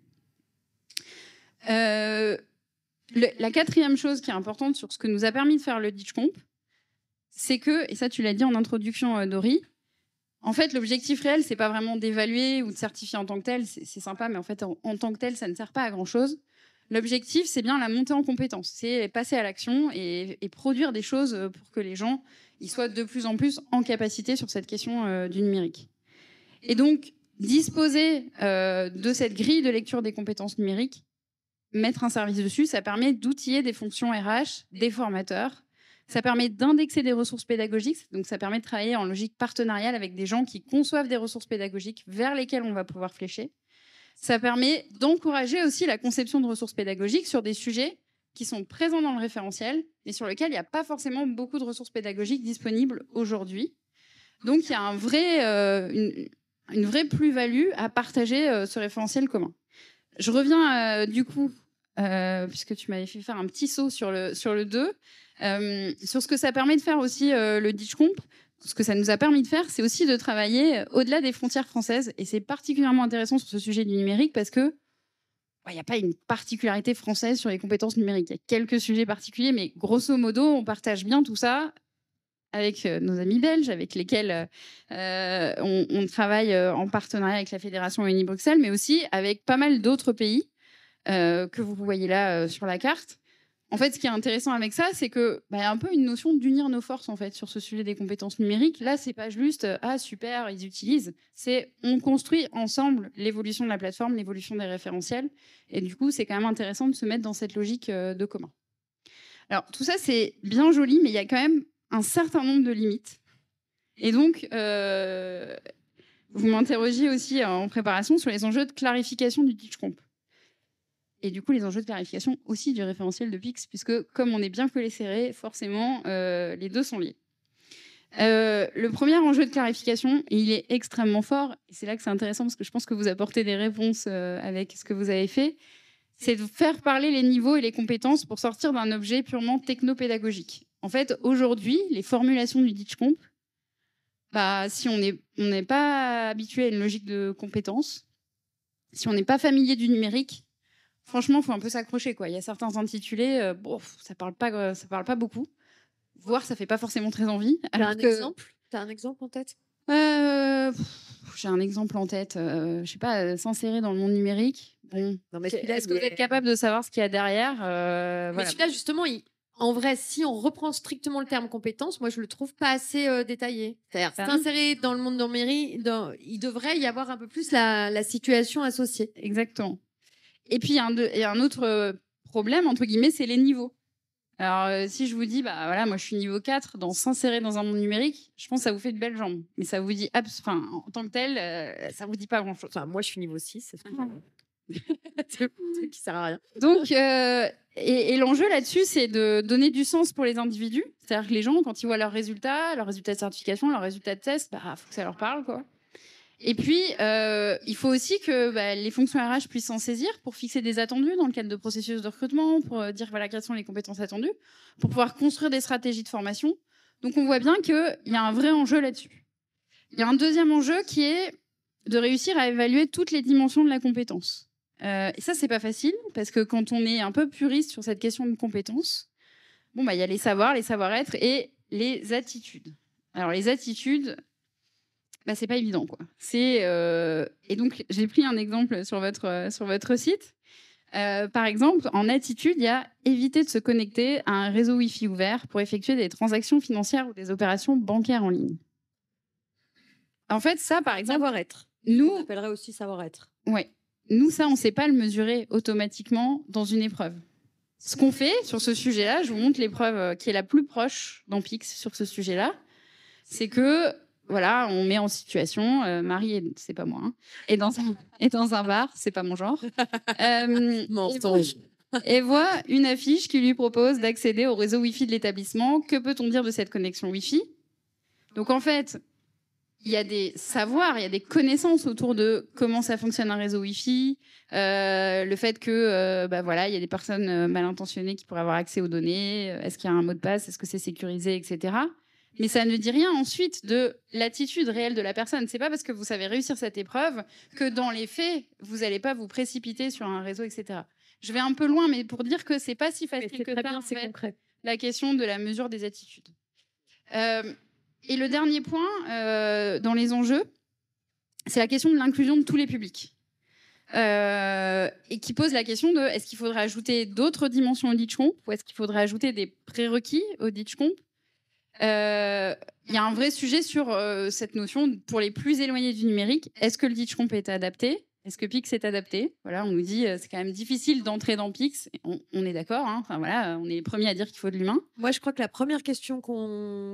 La quatrième chose qui est importante sur ce que nous a permis de faire le DitchComp, c'est que, et ça tu l'as dit en introduction Dori, en fait l'objectif réel c'est pas vraiment d'évaluer ou de certifier en tant que tel, c'est sympa mais en fait en tant que tel ça ne sert pas à grand chose. L'objectif c'est bien la montée en compétences, c'est passer à l'action et produire des choses pour que les gens ils soient de plus en plus en capacité sur cette question du numérique. Et donc disposer de cette grille de lecture des compétences numériques, mettre un service dessus, ça permet d'outiller des fonctions RH, des formateurs, ça permet d'indexer des ressources pédagogiques, donc ça permet de travailler en logique partenariale avec des gens qui conçoivent des ressources pédagogiques vers lesquelles on va pouvoir flécher. ça permet d'encourager aussi la conception de ressources pédagogiques sur des sujets qui sont présents dans le référentiel, mais sur lesquels il n'y a pas forcément beaucoup de ressources pédagogiques disponibles aujourd'hui. Donc, il y a une vraie plus-value à partager ce référentiel commun. Je reviens du coup, puisque tu m'avais fait faire un petit saut sur le 2, sur ce que ça permet de faire aussi le DitchComp. Ce que ça nous a permis de faire, c'est aussi de travailler au-delà des frontières françaises. Et c'est particulièrement intéressant sur ce sujet du numérique parce que il n'y a pas une particularité française sur les compétences numériques. Il y a quelques sujets particuliers, mais grosso modo, on partage bien tout ça avec nos amis belges, avec lesquels on travaille en partenariat avec la Fédération Wallonie-Bruxelles, mais aussi avec pas mal d'autres pays que vous voyez là sur la carte. En fait, ce qui est intéressant avec ça, c'est que y a un peu une notion d'unir nos forces en fait sur ce sujet des compétences numériques. Là, c'est pas juste ah super, ils utilisent. C'est on construit ensemble l'évolution de la plateforme, l'évolution des référentiels. Et du coup, c'est quand même intéressant de se mettre dans cette logique de commun. Alors tout ça, c'est bien joli, mais il y a quand même un certain nombre de limites. Et donc, vous m'interrogiez aussi en préparation sur les enjeux de clarification du DitchComp. Et du coup, les enjeux de clarification aussi du référentiel de PIX, puisque comme on est bien collé serré, forcément, les deux sont liés. Le premier enjeu de clarification, et il est extrêmement fort, et c'est là que c'est intéressant, parce que je pense que vous apportez des réponses avec ce que vous avez fait, c'est de faire parler les niveaux et les compétences pour sortir d'un objet purement technopédagogique. En fait, aujourd'hui, les formulations du DitchComp, si on n'est pas habitué à une logique de compétences, si on n'est pas familier du numérique, franchement, il faut un peu s'accrocher, quoi. Il y a certains intitulés, ça parle pas beaucoup. Voire, ça fait pas forcément très envie. T'as un exemple en tête? J'ai un exemple en tête. Je sais pas, s'insérer dans le monde numérique. Bon. Non, mais est-ce que vous êtes capable de savoir ce qu'il y a derrière? Mais Voilà. celui-là, justement, en vrai, si on reprend strictement le terme compétence, moi, je le trouve pas assez détaillé. C'est-à-dire, s'insérer dans le monde numérique, il devrait y avoir un peu plus la situation associée. Exactement. Et puis, il y a un autre problème, entre guillemets, c'est les niveaux. Alors, si je vous dis, moi, je suis niveau 4, dans s'insérer dans un monde numérique, je pense que ça vous fait de belles jambes. Mais ça vous dit, en tant que tel, ça vous dit pas grand-chose. Enfin, moi, je suis niveau 6. C'est un truc qui sert à rien. Donc, et l'enjeu là-dessus, c'est de donner du sens pour les individus. C'est-à-dire que les gens, quand ils voient leurs résultats de certification, leurs résultats de test, faut que ça leur parle, quoi. Et puis, il faut aussi que les fonctions RH puissent s'en saisir pour fixer des attendus dans le cadre de processus de recrutement, pour dire quelles sont les compétences attendues, pour pouvoir construire des stratégies de formation. Donc, on voit bien qu'il y a un vrai enjeu là-dessus. Il y a un deuxième enjeu qui est de réussir à évaluer toutes les dimensions de la compétence. Et ça, c'est pas facile, parce que quand on est un peu puriste sur cette question de compétences, il y a les savoirs, les savoir-être et les attitudes. Alors, les attitudes... c'est pas évident, quoi. Et donc, j'ai pris un exemple sur votre site. Par exemple, en attitude, il y a éviter de se connecter à un réseau Wi-Fi ouvert pour effectuer des transactions financières ou des opérations bancaires en ligne. En fait, ça, par exemple... Savoir-être. Nous... On appellerait aussi savoir-être. Ouais. Nous, ça, on ne sait pas le mesurer automatiquement dans une épreuve. Ce qu'on fait sur ce sujet-là, je vous montre l'épreuve qui est la plus proche dans PIX sur ce sujet-là, c'est que... Voilà, on met en situation, Marie, c'est pas moi, est dans un bar, c'est pas mon genre. Mensonge. Et voit une affiche qui lui propose d'accéder au réseau Wi-Fi de l'établissement. Que peut-on dire de cette connexion Wi-Fi? Donc en fait, il y a des savoirs, il y a des connaissances autour de comment ça fonctionne un réseau Wi-Fi, le fait que il y a des personnes mal intentionnées qui pourraient avoir accès aux données, est-ce qu'il y a un mot de passe, est-ce que c'est sécurisé, etc. Mais ça ne dit rien ensuite de l'attitude réelle de la personne. C'est pas parce que vous savez réussir cette épreuve que dans les faits, vous n'allez pas vous précipiter sur un réseau, etc. Je vais un peu loin, mais pour dire que c'est pas si facile que ça, en fait, concret. la question de la mesure des attitudes. Et le dernier point dans les enjeux, c'est la question de l'inclusion de tous les publics. Et qui pose la question de est-ce qu'il faudrait ajouter d'autres dimensions au DitchComp ou est-ce qu'il faudrait ajouter des prérequis au DitchComp? Il y a un vrai sujet sur cette notion pour les plus éloignés du numérique. Est-ce que le DitchComp est adapté? Est-ce que PIX est adapté? Voilà, on nous dit c'est quand même difficile d'entrer dans PIX. On est d'accord, hein. Enfin, voilà, on est les premiers à dire qu'il faut de l'humain. Moi, je crois que la première question qu'on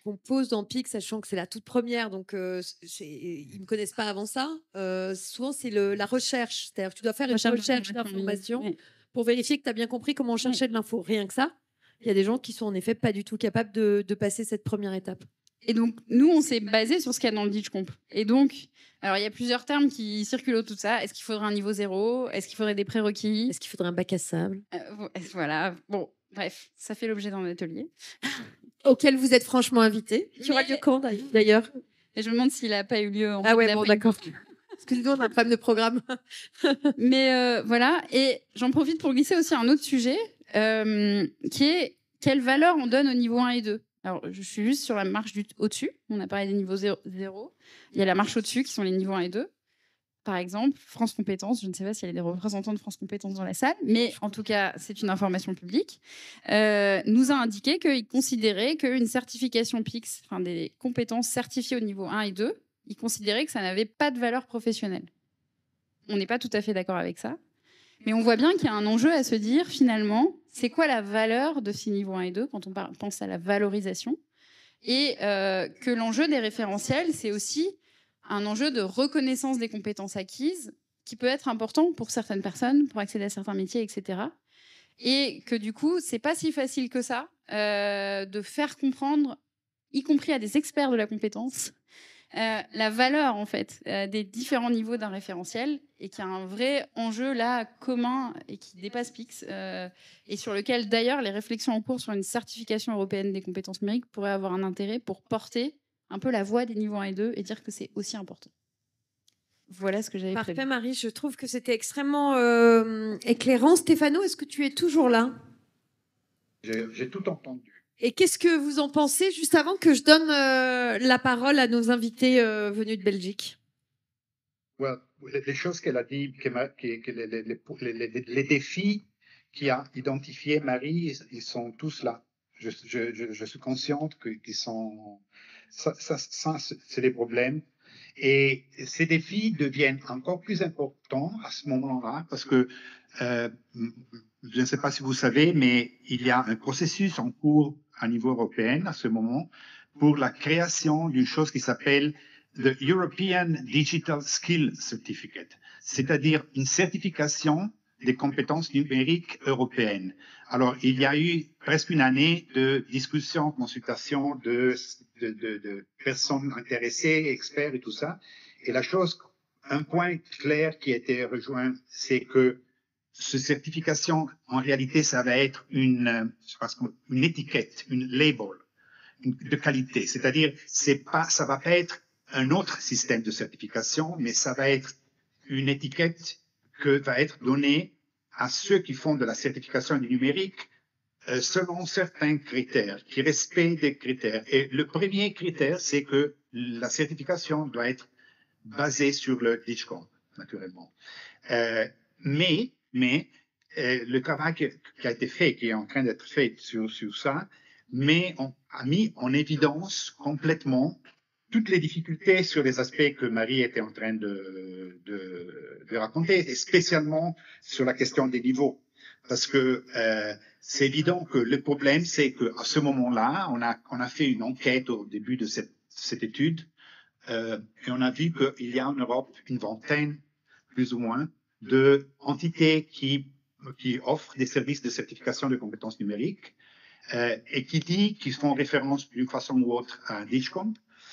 qu'on pose dans PIC, sachant que c'est la toute première, donc ils ne me connaissent pas avant ça. Souvent, c'est la recherche. C'est-à-dire que tu dois faire une recherche d'information Oui. pour vérifier que tu as bien compris comment on cherchait de l'info. Rien que ça, il y a des gens qui sont en effet pas du tout capables de passer cette première étape. Et donc, nous, on s'est basé sur ce qu'il y a dans le DitchComp. Et donc, alors, il y a plusieurs termes qui circulent autour de ça. Est-ce qu'il faudrait un niveau 0? Est-ce qu'il faudrait des prérequis? Est-ce qu'il faudrait un bac à sable? Voilà. Bon, bref, ça fait l'objet d'un atelier. Auquel vous êtes franchement invité. Qui aura lieu quand, d'ailleurs? Et je me demande s'il n'a pas eu lieu en Ah ouais, bon, d'accord. Parce que nous, on a un problème de programme. Mais voilà. Et j'en profite pour glisser aussi un autre sujet, qui est quelle valeur on donne au niveau 1 et 2. Alors, je suis juste sur la marche au-dessus. On a parlé des niveaux 0. Il y a la marche au-dessus qui sont les niveaux 1 et 2. Par exemple, France Compétences, je ne sais pas s'il y a des représentants de France Compétences dans la salle, mais en tout cas, c'est une information publique, nous a indiqué qu'il considérait qu'une certification PICS, enfin des compétences certifiées au niveau 1 et 2, il considérait que ça n'avait pas de valeur professionnelle. On n'est pas tout à fait d'accord avec ça. Mais on voit bien qu'il y a un enjeu à se dire, finalement, c'est quoi la valeur de ces niveaux 1 et 2 quand on pense à la valorisation? Et que l'enjeu des référentiels, c'est aussi un enjeu de reconnaissance des compétences acquises qui peut être important pour certaines personnes, pour accéder à certains métiers, etc. Et que du coup, c'est pas si facile que ça de faire comprendre, y compris à des experts de la compétence, la valeur en fait des différents niveaux d'un référentiel, et qu'il y a un vrai enjeu là commun et qui dépasse PICS, et sur lequel d'ailleurs les réflexions en cours sur une certification européenne des compétences numériques pourraient avoir un intérêt pour porter un peu la voix des niveaux 1 et 2 et dire que c'est aussi important. Voilà ce que j'avais prévu. Parfait, Marie. Je trouve que c'était extrêmement éclairant. Stéphano, est-ce que tu es toujours là? J'ai tout entendu. Et qu'est-ce que vous en pensez, juste avant que je donne la parole à nos invités venus de Belgique? Well, les choses qu'elle a dit, les défis qu'il a identifiés, Marie, ils sont tous là. Je suis consciente qu'ils sont... Ça, c'est des problèmes. Et ces défis deviennent encore plus importants à ce moment-là parce que, je ne sais pas si vous savez, mais il y a un processus en cours à niveau européen à ce moment pour la création d'une chose qui s'appelle the European Digital Skill Certificate, c'est-à-dire une certification des compétences numériques européennes. Alors, il y a eu presque une année de discussions, consultations de personnes intéressées, experts et tout ça. Et la chose, un point clair qui a été rejoint, c'est que cette certification, en réalité, ça va être une étiquette, une label de qualité. C'est-à-dire, ça va pas être un autre système de certification, mais ça va être une étiquette que va être donnée à ceux qui font de la certification du numérique selon certains critères, qui respectent des critères. Et le premier critère, c'est que la certification doit être basée sur le DitchComp, naturellement. Mais le travail qui a été fait, qui est en train d'être fait sur ça, a mis en évidence complètement toutes les difficultés sur les aspects que Marie était en train de raconter, et spécialement sur la question des niveaux. Parce que c'est évident que le problème, c'est qu'à ce moment-là, on a fait une enquête au début de cette étude, et on a vu qu'il y a en Europe une vingtaine, plus ou moins, d'entités qui offrent des services de certification de compétences numériques, et qui font référence d'une façon ou autre à DitchComp.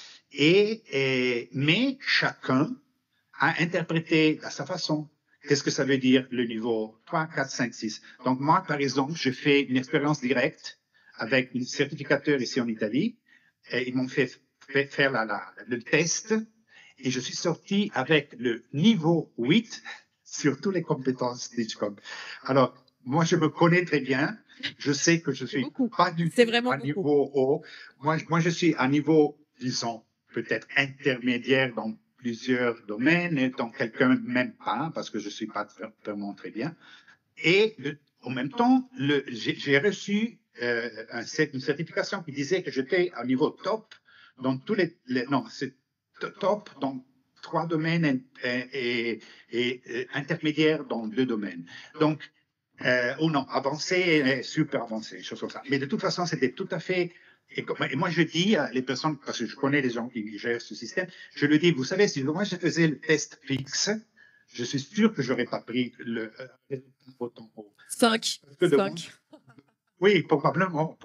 Mais chacun a interprété à sa façon. Qu'est-ce que ça veut dire le niveau 3, 4, 5, 6? Donc moi, par exemple, je fais une expérience directe avec un certificateur ici en Italie. Et ils m'ont fait faire le test et je suis sorti avec le niveau 8 sur toutes les compétences DitchComp. Alors, moi, je me connais très bien. Je sais que je suis pas du tout à niveau haut. Moi, je suis à niveau, disons, peut-être intermédiaire dans plusieurs domaines, et dans quelqu'un même pas, parce que je suis pas vraiment très bien. Et en même temps, j'ai reçu une certification qui disait que j'étais à niveau top dans tous non, c'est top dans 3 domaines et intermédiaire dans 2 domaines. Donc, ou non, avancé et super avancé, choses comme ça. Mais de toute façon, c'était tout à fait Et moi, je dis à les personnes, parce que je connais les gens qui gèrent ce système, je leur dis, vous savez, si moi je faisais le test fixe, je suis sûr que je n'aurais pas pris le autant haut. 5. Oui, probablement.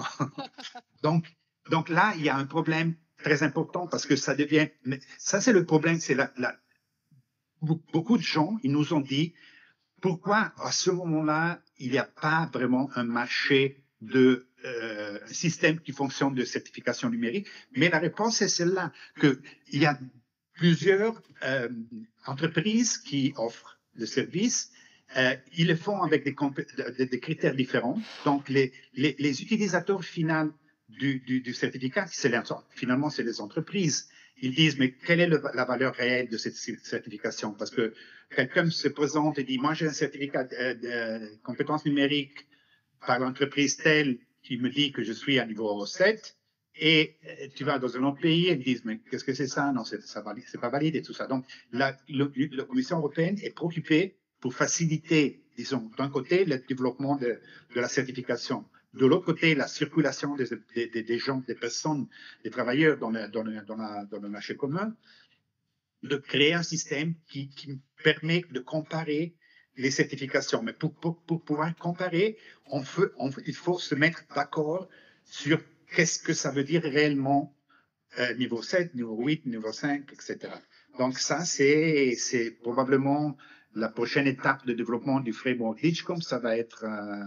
Donc là, il y a un problème très important parce que ça devient. Ça, c'est le problème. C'est beaucoup de gens, ils nous ont dit pourquoi à ce moment-là, il n'y a pas vraiment un marché de système qui fonctionne de certification numérique. Mais la réponse est celle-là, qu'il y a plusieurs entreprises qui offrent le service. Ils le font avec des critères différents. Donc, les utilisateurs finaux du certificat, finalement, c'est les entreprises. Ils disent, mais quelle est la valeur réelle de cette certification? Parce que quelqu'un se présente et dit, moi, j'ai un certificat de compétences numériques par l'entreprise telle qui me dit que je suis à niveau 7. Et tu vas dans un autre pays et ils disent, mais qu'est-ce que c'est ça? Non, c'est pas valide et tout ça. Donc, la Commission européenne est préoccupée pour faciliter, disons, d'un côté, le développement de la certification, de l'autre côté, la circulation des gens, des personnes, des travailleurs dans le marché commun, de créer un système qui permet de comparer les certifications. Mais pour pouvoir comparer, il faut se mettre d'accord sur qu'est-ce que ça veut dire réellement niveau 7, niveau 8, niveau 5, etc. Donc ça, c'est probablement la prochaine étape de développement du framework DigComp, ça va être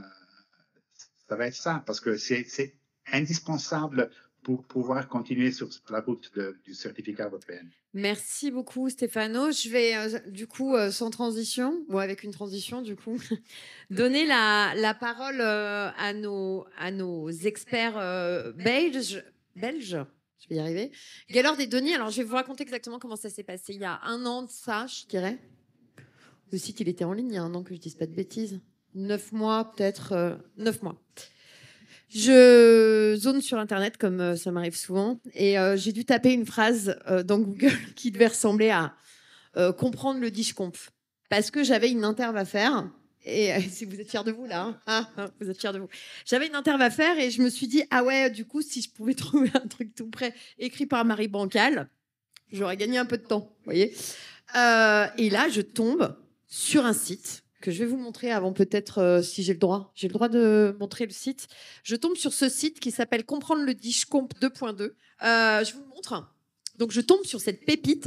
ça, parce que c'est indispensable pour pouvoir continuer sur la route du certificat européen. Merci beaucoup, Stéphano. Je vais, du coup, sans transition, ou avec une transition, du coup, donner la parole à nos experts belges. Je vais y arriver. Gaylord et Denis, alors je vais vous raconter exactement comment ça s'est passé. Il y a 1 an de ça, je dirais. Le site, il était en ligne il y a 1 an, que je ne dise pas de bêtises. 9 mois, peut-être 9 mois. Je zone sur Internet, comme ça m'arrive souvent, et j'ai dû taper une phrase dans Google qui devait ressembler à comprendre le DigComp. Parce que j'avais une interv à faire. Et si vous êtes fiers de vous, là, vous êtes fiers de vous. J'avais une interv à faire et je me suis dit, ah ouais, du coup, si je pouvais trouver un truc tout prêt écrit par Marie Bancal, j'aurais gagné un peu de temps, vous voyez. Et là, je tombe sur un site que je vais vous montrer avant, peut-être, si j'ai le droit. J'ai le droit de montrer le site. Je tombe sur ce site qui s'appelle Comprendre le DigComp 2.2. Je vous le montre. Donc, je tombe sur cette pépite.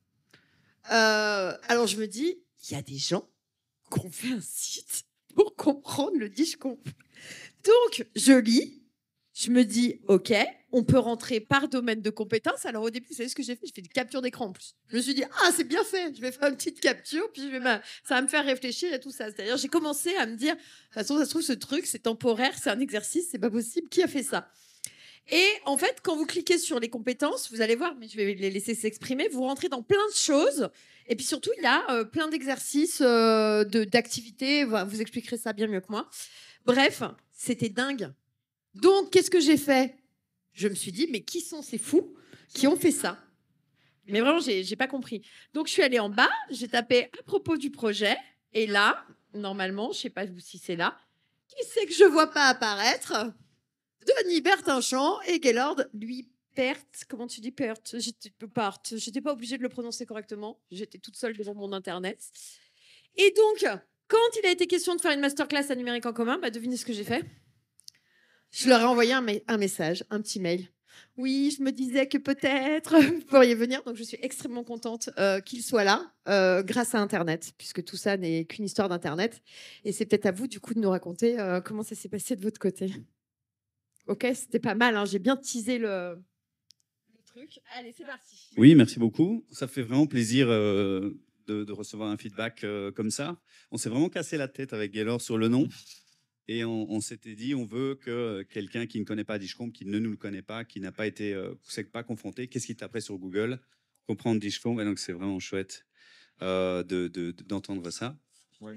Alors, je me dis, il y a des gens qui ont fait un site pour comprendre le DigComp. Donc, je lis. Je me dis, OK, on peut rentrer par domaine de compétences. Alors, au début, vous savez ce que j'ai fait? J'ai fait des captures d'écran en plus. Je me suis dit, ah, c'est bien fait. Je vais faire une petite capture, puis ça va me faire réfléchir et tout ça. C'est-à-dire, j'ai commencé à me dire, de toute façon, ça se trouve, ce truc, c'est temporaire, c'est un exercice, c'est pas possible. Qui a fait ça? Et en fait, quand vous cliquez sur les compétences, vous allez voir, mais je vais les laisser s'exprimer, vous rentrez dans plein de choses. Et puis surtout, il y a plein d'exercices, d'activités. Vous expliquerez ça bien mieux que moi. Bref, c'était dingue. Donc, qu'est-ce que j'ai fait? Je me suis dit, mais qui sont ces fous qui ont fait ça? Mais vraiment, j'ai pas compris. Donc, je suis allée en bas, j'ai tapé à propos du projet. Et là, normalement, je sais pas si c'est là, qui c'est que je vois pas apparaître? Denis Bertinchamp et Gaylord, lui, comment tu dis Pert? J'étais pas obligée de le prononcer correctement. J'étais toute seule devant mon Internet. Et donc, quand il a été question de faire une masterclass à numérique en commun, devinez ce que j'ai fait? Je leur ai envoyé un message, un petit mail. Oui, je me disais que peut-être vous pourriez venir. Donc, je suis extrêmement contente qu'il soit là grâce à Internet, puisque tout ça n'est qu'une histoire d'Internet. Et c'est peut-être à vous, du coup, de nous raconter comment ça s'est passé de votre côté. Ok, c'était pas mal. Hein, j'ai bien teasé le truc. Allez, c'est parti. Oui, merci beaucoup. Ça fait vraiment plaisir de recevoir un feedback comme ça. On s'est vraiment cassé la tête avec Gaylord sur le nom. Et on s'était dit, on veut que quelqu'un qui ne connaît pas DigComp, qui ne nous le connaît pas, qui n'a pas été pas confronté, qu'est-ce qu'il taperait sur Google, comprendre DigComp. Et donc, c'est vraiment chouette d'entendre ça. Ouais.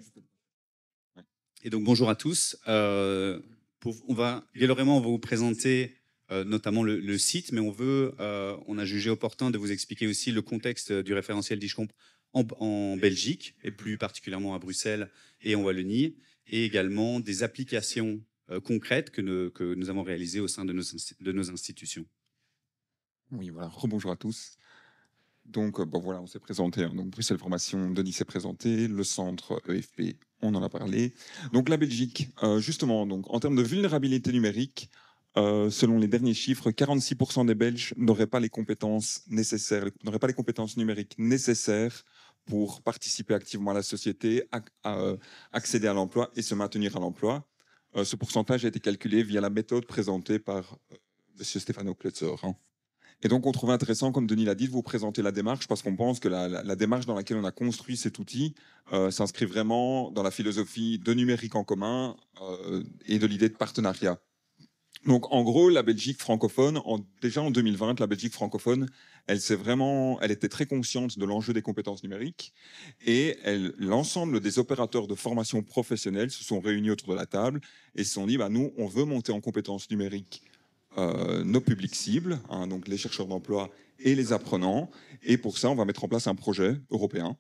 Et donc, bonjour à tous. Gaylord et moi, on va vous présenter notamment le site, mais on a jugé opportun de vous expliquer aussi le contexte du référentiel DigComp en Belgique, et plus particulièrement à Bruxelles et en Wallonie, et également des applications concrètes que nous avons réalisées au sein de nos institutions. Oui, voilà. Rebonjour à tous. Donc, bon, voilà, on s'est présenté. Hein. Donc, Bruxelles Formation, Denis s'est présenté. Le centre EFP, on en a parlé. Donc, la Belgique, justement, donc, en termes de vulnérabilité numérique, selon les derniers chiffres, 46% des Belges n'auraient pas les compétences nécessaires, n'auraient pas les compétences numériques nécessaires pour participer activement à la société, accéder à l'emploi et se maintenir à l'emploi. Ce pourcentage a été calculé via la méthode présentée par M. Stefano Klötzer. Hein. Et donc, on trouve intéressant, comme Denis l'a dit, de vous présenter la démarche, parce qu'on pense que la démarche dans laquelle on a construit cet outil s'inscrit vraiment dans la philosophie de numérique en commun et de l'idée de partenariat. Donc, en gros, la Belgique francophone, déjà en 2020, la Belgique francophone, elle était très consciente de l'enjeu des compétences numériques, et l'ensemble des opérateurs de formation professionnelle se sont réunis autour de la table et se sont dit, bah, nous, on veut monter en compétences numériques nos publics cibles, hein, donc les chercheurs d'emploi et les apprenants. Et pour ça, on va mettre en place un projet européen.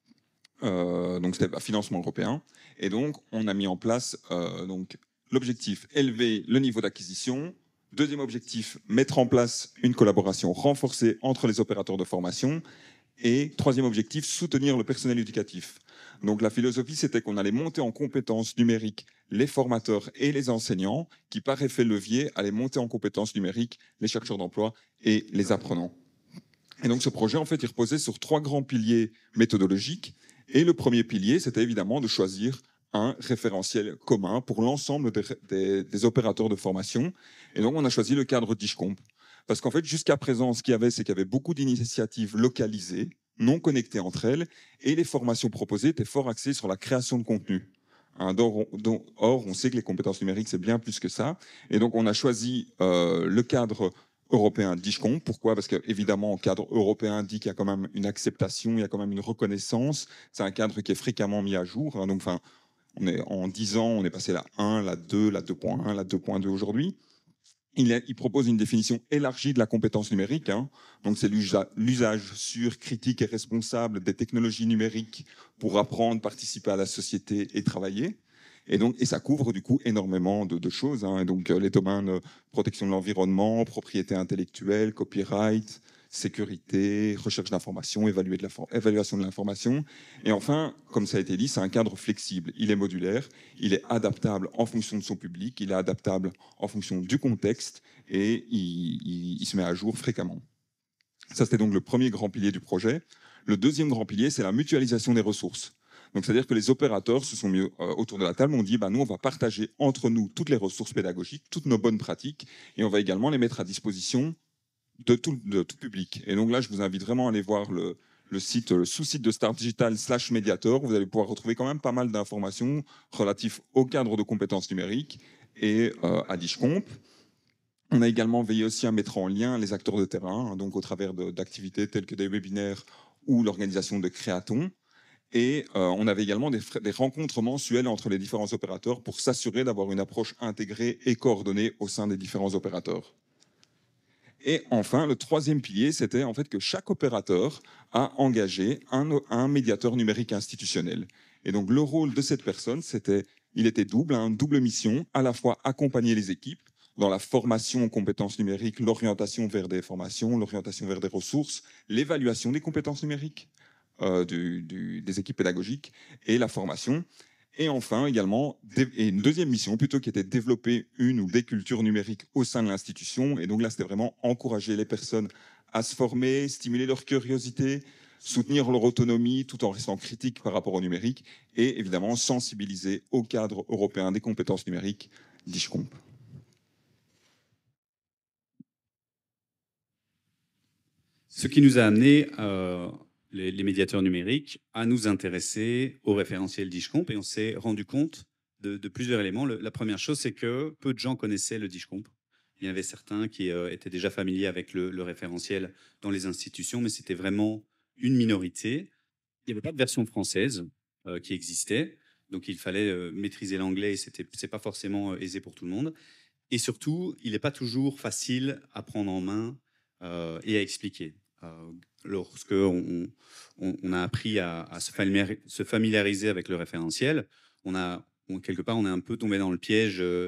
Donc c'était un financement européen. Et donc, on a mis en place donc, l'objectif élever le niveau d'acquisition. Deuxième objectif, mettre en place une collaboration renforcée entre les opérateurs de formation. Et troisième objectif, soutenir le personnel éducatif. Donc la philosophie, c'était qu'on allait monter en compétences numériques les formateurs et les enseignants, qui par effet levier allaient monter en compétences numériques les chercheurs d'emploi et les apprenants. Et donc ce projet, en fait, il reposait sur 3 grands piliers méthodologiques. Et le premier pilier, c'était évidemment de choisir un référentiel commun pour l'ensemble des opérateurs de formation. Et donc on a choisi le cadre DIGCOMP. Parce qu'en fait, jusqu'à présent, ce qu'il y avait, c'est qu'il y avait beaucoup d'initiatives localisées, non connectées entre elles, et les formations proposées étaient fort axées sur la création de contenu. Hein, or, on sait que les compétences numériques, c'est bien plus que ça. Et donc, on a choisi le cadre européen DIGCOMP. Pourquoi ? Parce qu'évidemment, le cadre européen dit qu'il y a quand même une acceptation, il y a quand même une reconnaissance. C'est un cadre qui est fréquemment mis à jour. Hein, donc, en 10 ans, on est passé la 1, la 2, la 2.1, la 2.2 aujourd'hui. Il propose une définition élargie de la compétence numérique. Hein. Donc, c'est l'usage sûr, critique et responsable des technologies numériques pour apprendre, participer à la société et travailler. Et ça couvre du coup énormément de choses. Hein. Et donc, les domaines protection de l'environnement, propriété intellectuelle, copyright, sécurité, recherche d'information, évaluation de l'information. Et enfin, comme ça a été dit, c'est un cadre flexible. Il est modulaire, il est adaptable en fonction de son public, il est adaptable en fonction du contexte et il se met à jour fréquemment. Ça, c'était donc le premier grand pilier du projet. Le deuxième grand pilier, c'est la mutualisation des ressources. Donc, c'est-à-dire que les opérateurs se sont mis autour de la table, on dit, bah, nous, on va partager entre nous toutes les ressources pédagogiques, toutes nos bonnes pratiques, et on va également les mettre à disposition de tout public. Et donc là, je vous invite vraiment à aller voir le sous-site de Start Digital /Mediator. Vous allez pouvoir retrouver quand même pas mal d'informations relatives au cadre de compétences numériques et à DIGCOMP. On a également veillé aussi à mettre en lien les acteurs de terrain, hein, donc au travers d'activités telles que des webinaires ou l'organisation de créatons. Et on avait également des rencontres mensuelles entre les différents opérateurs pour s'assurer d'avoir une approche intégrée et coordonnée au sein des différents opérateurs. Et enfin, le troisième pilier, c'était en fait que chaque opérateur a engagé un médiateur numérique institutionnel. Et donc le rôle de cette personne, il était double, une double mission, à la fois accompagner les équipes dans la formation aux compétences numériques, l'orientation vers des formations, l'orientation vers des ressources, l'évaluation des compétences numériques des équipes pédagogiques et la formation. Et enfin, également, une deuxième mission, plutôt, qui était de développer une ou des cultures numériques au sein de l'institution. Et donc là, c'était vraiment encourager les personnes à se former, stimuler leur curiosité, soutenir leur autonomie tout en restant critique par rapport au numérique et évidemment sensibiliser au cadre européen des compétences numériques, DIGCOMP. Ce qui nous a amené les médiateurs numériques à nous intéresser au référentiel DIGCOMP et on s'est rendu compte de plusieurs éléments. La première chose, c'est que peu de gens connaissaient le DIGCOMP. Il y en avait certains qui étaient déjà familiers avec le référentiel dans les institutions, mais c'était vraiment une minorité. Il n'y avait pas de version française qui existait, donc il fallait maîtriser l'anglais et c'est pas forcément aisé pour tout le monde. Et surtout, il n'est pas toujours facile à prendre en main et à expliquer. Lorsque on a appris à se familiariser avec le référentiel, quelque part, on est un peu tombé dans le piège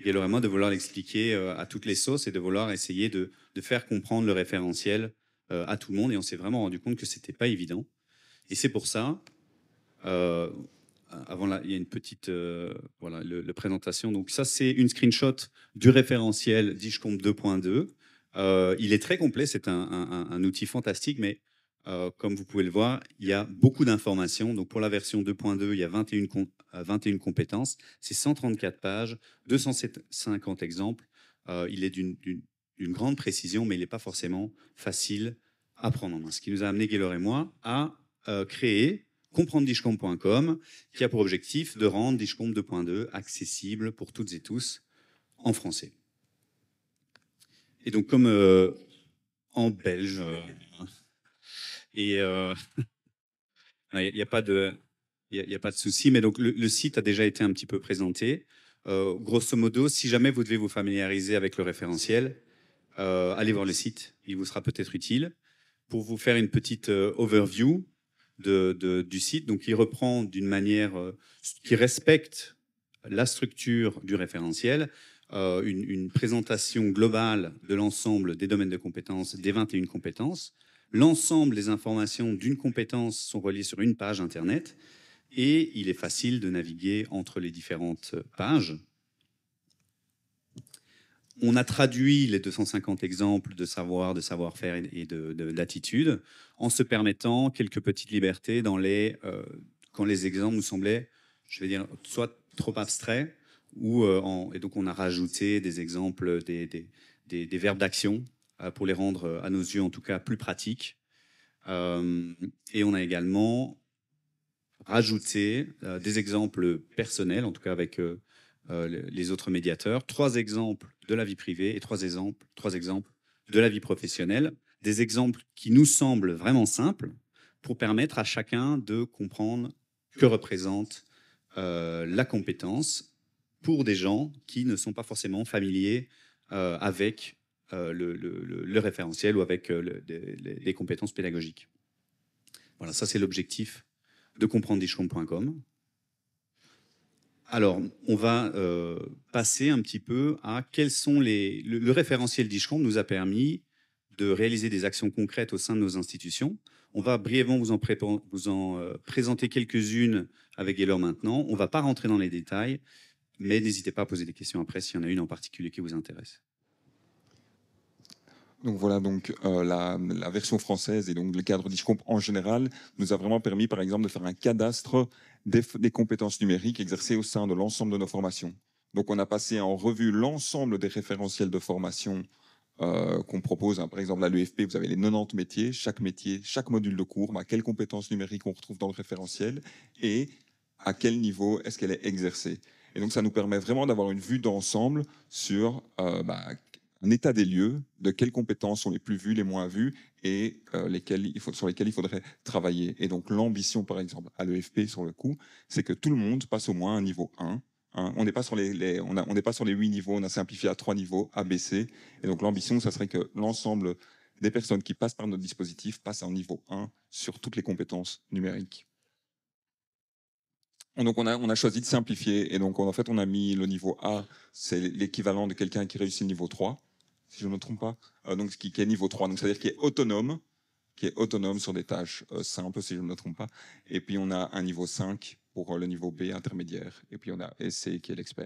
Gaylor et moi, de vouloir l'expliquer à toutes les sauces et de vouloir essayer de faire comprendre le référentiel à tout le monde. Et on s'est vraiment rendu compte que c'était pas évident. Et c'est pour ça, avant là, il y a une petite voilà, le présentation. Donc ça, c'est une screenshot du référentiel DIGCOMP 2.2. Il est très complet, c'est un outil fantastique, mais comme vous pouvez le voir, il y a beaucoup d'informations. Donc pour la version 2.2, il y a 21 compétences, c'est 134 pages, 250 exemples. Il est d'une grande précision, mais il n'est pas forcément facile à prendre en main. Ce qui nous a amené, Gaylor et moi, à créer comprendre-digcomp.com, qui a pour objectif de rendre DIGCOMP 2.2 accessible pour toutes et tous en français. Et donc, comme en belge, et il n'y a pas de souci, mais donc le site a déjà été un petit peu présenté. Grosso modo, si jamais vous devez vous familiariser avec le référentiel, allez voir le site, il vous sera peut-être utile. Pour vous faire une petite overview du site, donc il reprend d'une manière qui respecte la structure du référentiel, une présentation globale de l'ensemble des domaines de compétences, des 21 compétences. L'ensemble des informations d'une compétence sont reliées sur une page Internet et il est facile de naviguer entre les différentes pages. On a traduit les 250 exemples de savoir, de savoir-faire et d'attitude en se permettant quelques petites libertés quand les exemples nous semblaient, je vais dire, soit trop abstraits, et donc on a rajouté des exemples, des verbes d'action pour les rendre, à nos yeux en tout cas, plus pratiques. Et on a également rajouté des exemples personnels, en tout cas avec les autres médiateurs, 3 exemples de la vie privée et 3 exemples de la vie professionnelle, des exemples qui nous semblent vraiment simples pour permettre à chacun de comprendre que représente la compétence pour des gens qui ne sont pas forcément familiers avec le référentiel ou avec les compétences pédagogiques. Voilà, ça c'est l'objectif de comprendre-digcomp.com. Alors, on va passer un petit peu à quels sont le référentiel DIGCOMP nous a permis de réaliser des actions concrètes au sein de nos institutions. On va brièvement vous en présenter quelques-unes avec Gaylor maintenant. On ne va pas rentrer dans les détails, mais n'hésitez pas à poser des questions après s'il y en a une en particulier qui vous intéresse. Donc voilà, la version française et donc le cadre DIGCOMP en général nous a vraiment permis, par exemple, de faire un cadastre des compétences numériques exercées au sein de l'ensemble de nos formations. Donc on a passé en revue l'ensemble des référentiels de formation qu'on propose. Par exemple, à l'EFP, vous avez les 90 métiers, chaque module de cours, quelles compétences numériques on retrouve dans le référentiel et à quel niveau est-ce qu'elle est exercée. Et donc ça nous permet vraiment d'avoir une vue d'ensemble sur un état des lieux de quelles compétences sont les plus vues, les moins vues et sur lesquelles il faudrait travailler. Et donc l'ambition, par exemple, à l'EFP, sur le coup, c'est que tout le monde passe au moins un niveau 1. On n'est pas sur on n'est pas sur les 8 niveaux, on a simplifié à 3 niveaux, A, B, C. Et donc l'ambition, ça serait que l'ensemble des personnes qui passent par notre dispositif passent en niveau 1 sur toutes les compétences numériques. Donc on a choisi de simplifier. Et donc en fait, on a mis le niveau A, c'est l'équivalent de quelqu'un qui réussit le niveau 3. Si je ne me trompe pas, donc qui est niveau 3, donc c'est-à-dire qui est autonome sur des tâches simples, si je ne me trompe pas. Et puis on a un niveau 5 pour le niveau B intermédiaire, et puis on a C qui est l'expert.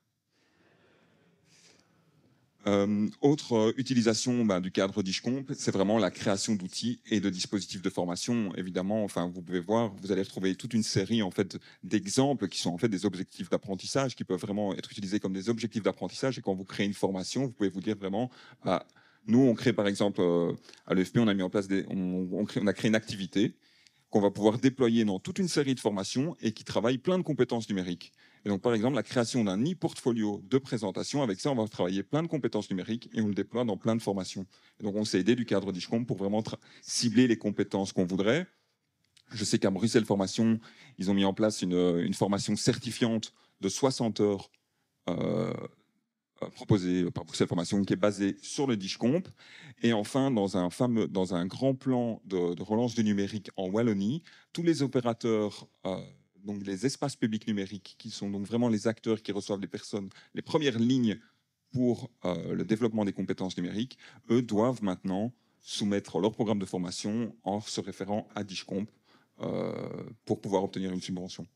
Autre utilisation du cadre DIGCOMP, c'est vraiment la création d'outils et de dispositifs de formation. Évidemment, enfin, vous pouvez voir, vous allez retrouver toute une série en fait d'exemples qui sont en fait des objectifs d'apprentissage, qui peuvent vraiment être utilisés comme des objectifs d'apprentissage. Et quand vous créez une formation, vous pouvez vous dire vraiment, nous on crée par exemple à l'EFP, on a mis en place on a créé une activité qu'on va pouvoir déployer dans toute une série de formations et qui travaille plein de compétences numériques. Et donc, par exemple, la création d'un e-portfolio de présentation, avec ça, on va travailler plein de compétences numériques et on le déploie dans plein de formations. Et donc, on s'est aidé du cadre DIGCOMP pour vraiment cibler les compétences qu'on voudrait. Je sais qu'à Bruxelles Formation, ils ont mis en place une formation certifiante de 60 heures proposée par Bruxelles Formation qui est basée sur le DIGCOMP. Et enfin, dans un grand plan de relance du numérique en Wallonie, tous les opérateurs donc les espaces publics numériques, qui sont donc vraiment les acteurs qui reçoivent les personnes, les premières lignes pour le développement des compétences numériques, eux doivent maintenant soumettre leur programme de formation en se référant à DigiComp pour pouvoir obtenir une subvention.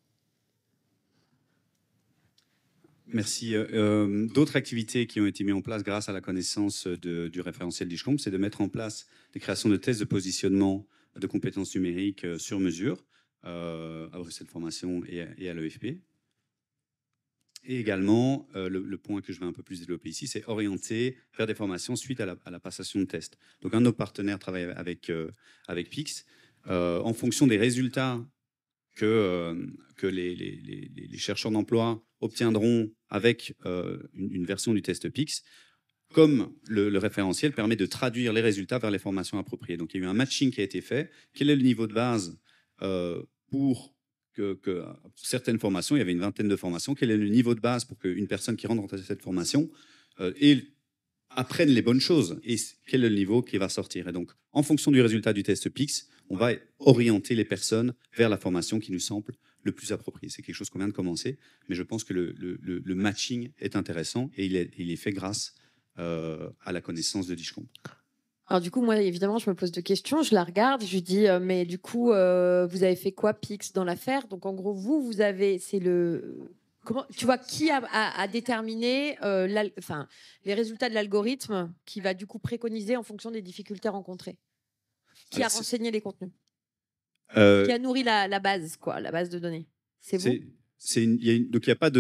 Merci. D'autres activités qui ont été mises en place grâce à la connaissance du référentiel DigiComp, c'est de mettre en place des créations de tests de positionnement de compétences numériques sur mesure à Bruxelles Formation et à l'EFP. Et également, le point que je vais un peu plus développer ici, c'est orienter vers des formations suite à la passation de tests. Donc, un de nos partenaires travaille avec PIX. En fonction des résultats que les chercheurs d'emploi obtiendront avec une version du test PIX, comme le référentiel permet de traduire les résultats vers les formations appropriées. Donc, il y a eu un matching qui a été fait. Quel est le niveau de base pour que certaines formations, il y avait une vingtaine de formations, quel est le niveau de base pour qu'une personne qui rentre dans cette formation apprenne les bonnes choses et quel est le niveau qui va sortir. Et donc, en fonction du résultat du test PIX, on va orienter les personnes vers la formation qui nous semble le plus appropriée. C'est quelque chose qu'on vient de commencer, mais je pense que le matching est intéressant et il est fait grâce à la connaissance de DigiComp. Alors du coup, moi, évidemment, je me pose deux questions. Je la regarde, je lui dis, mais du coup, vous avez fait quoi, PIX, dans l'affaire? Donc en gros, vous avez, c'est le... Comment, tu vois, qui a déterminé les résultats de l'algorithme qui va du coup préconiser en fonction des difficultés rencontrées? Qui a renseigné les contenus? Qui a nourri la base, quoi, la base de données? C'est vous? Donc il n'y a pas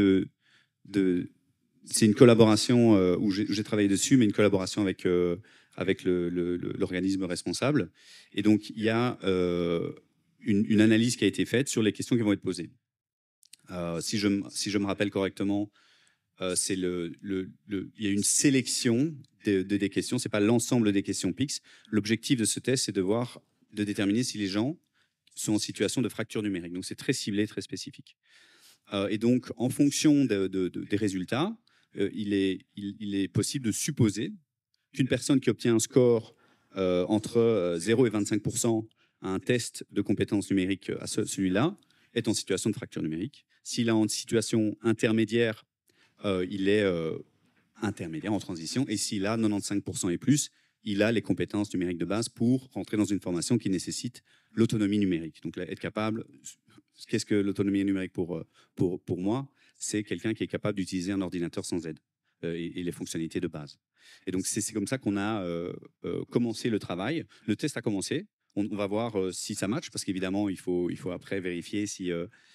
c'est une collaboration où j'ai travaillé dessus, mais une collaboration avec l'organisme responsable. Et donc, il y a une analyse qui a été faite sur les questions qui vont être posées. Si je me rappelle correctement, il y a une sélection des questions. Ce n'est pas l'ensemble des questions PIX. L'objectif de ce test, c'est de déterminer si les gens sont en situation de fracture numérique. Donc, c'est très ciblé, très spécifique. Et donc, en fonction des résultats, il est possible de supposer qu'une personne qui obtient un score entre 0 et 25% à un test de compétences numériques à celui-là est en situation de fracture numérique. S'il est en situation intermédiaire, il est intermédiaire en transition. Et s'il a 95% et plus, il a les compétences numériques de base pour rentrer dans une formation qui nécessite l'autonomie numérique. Donc, être capable... Qu'est-ce que l'autonomie numérique pour moi? C'est quelqu'un qui est capable d'utiliser un ordinateur sans aide et les fonctionnalités de base. Et donc, c'est comme ça qu'on a commencé le travail. Le test a commencé. On va voir si ça match, parce qu'évidemment, il faut après vérifier si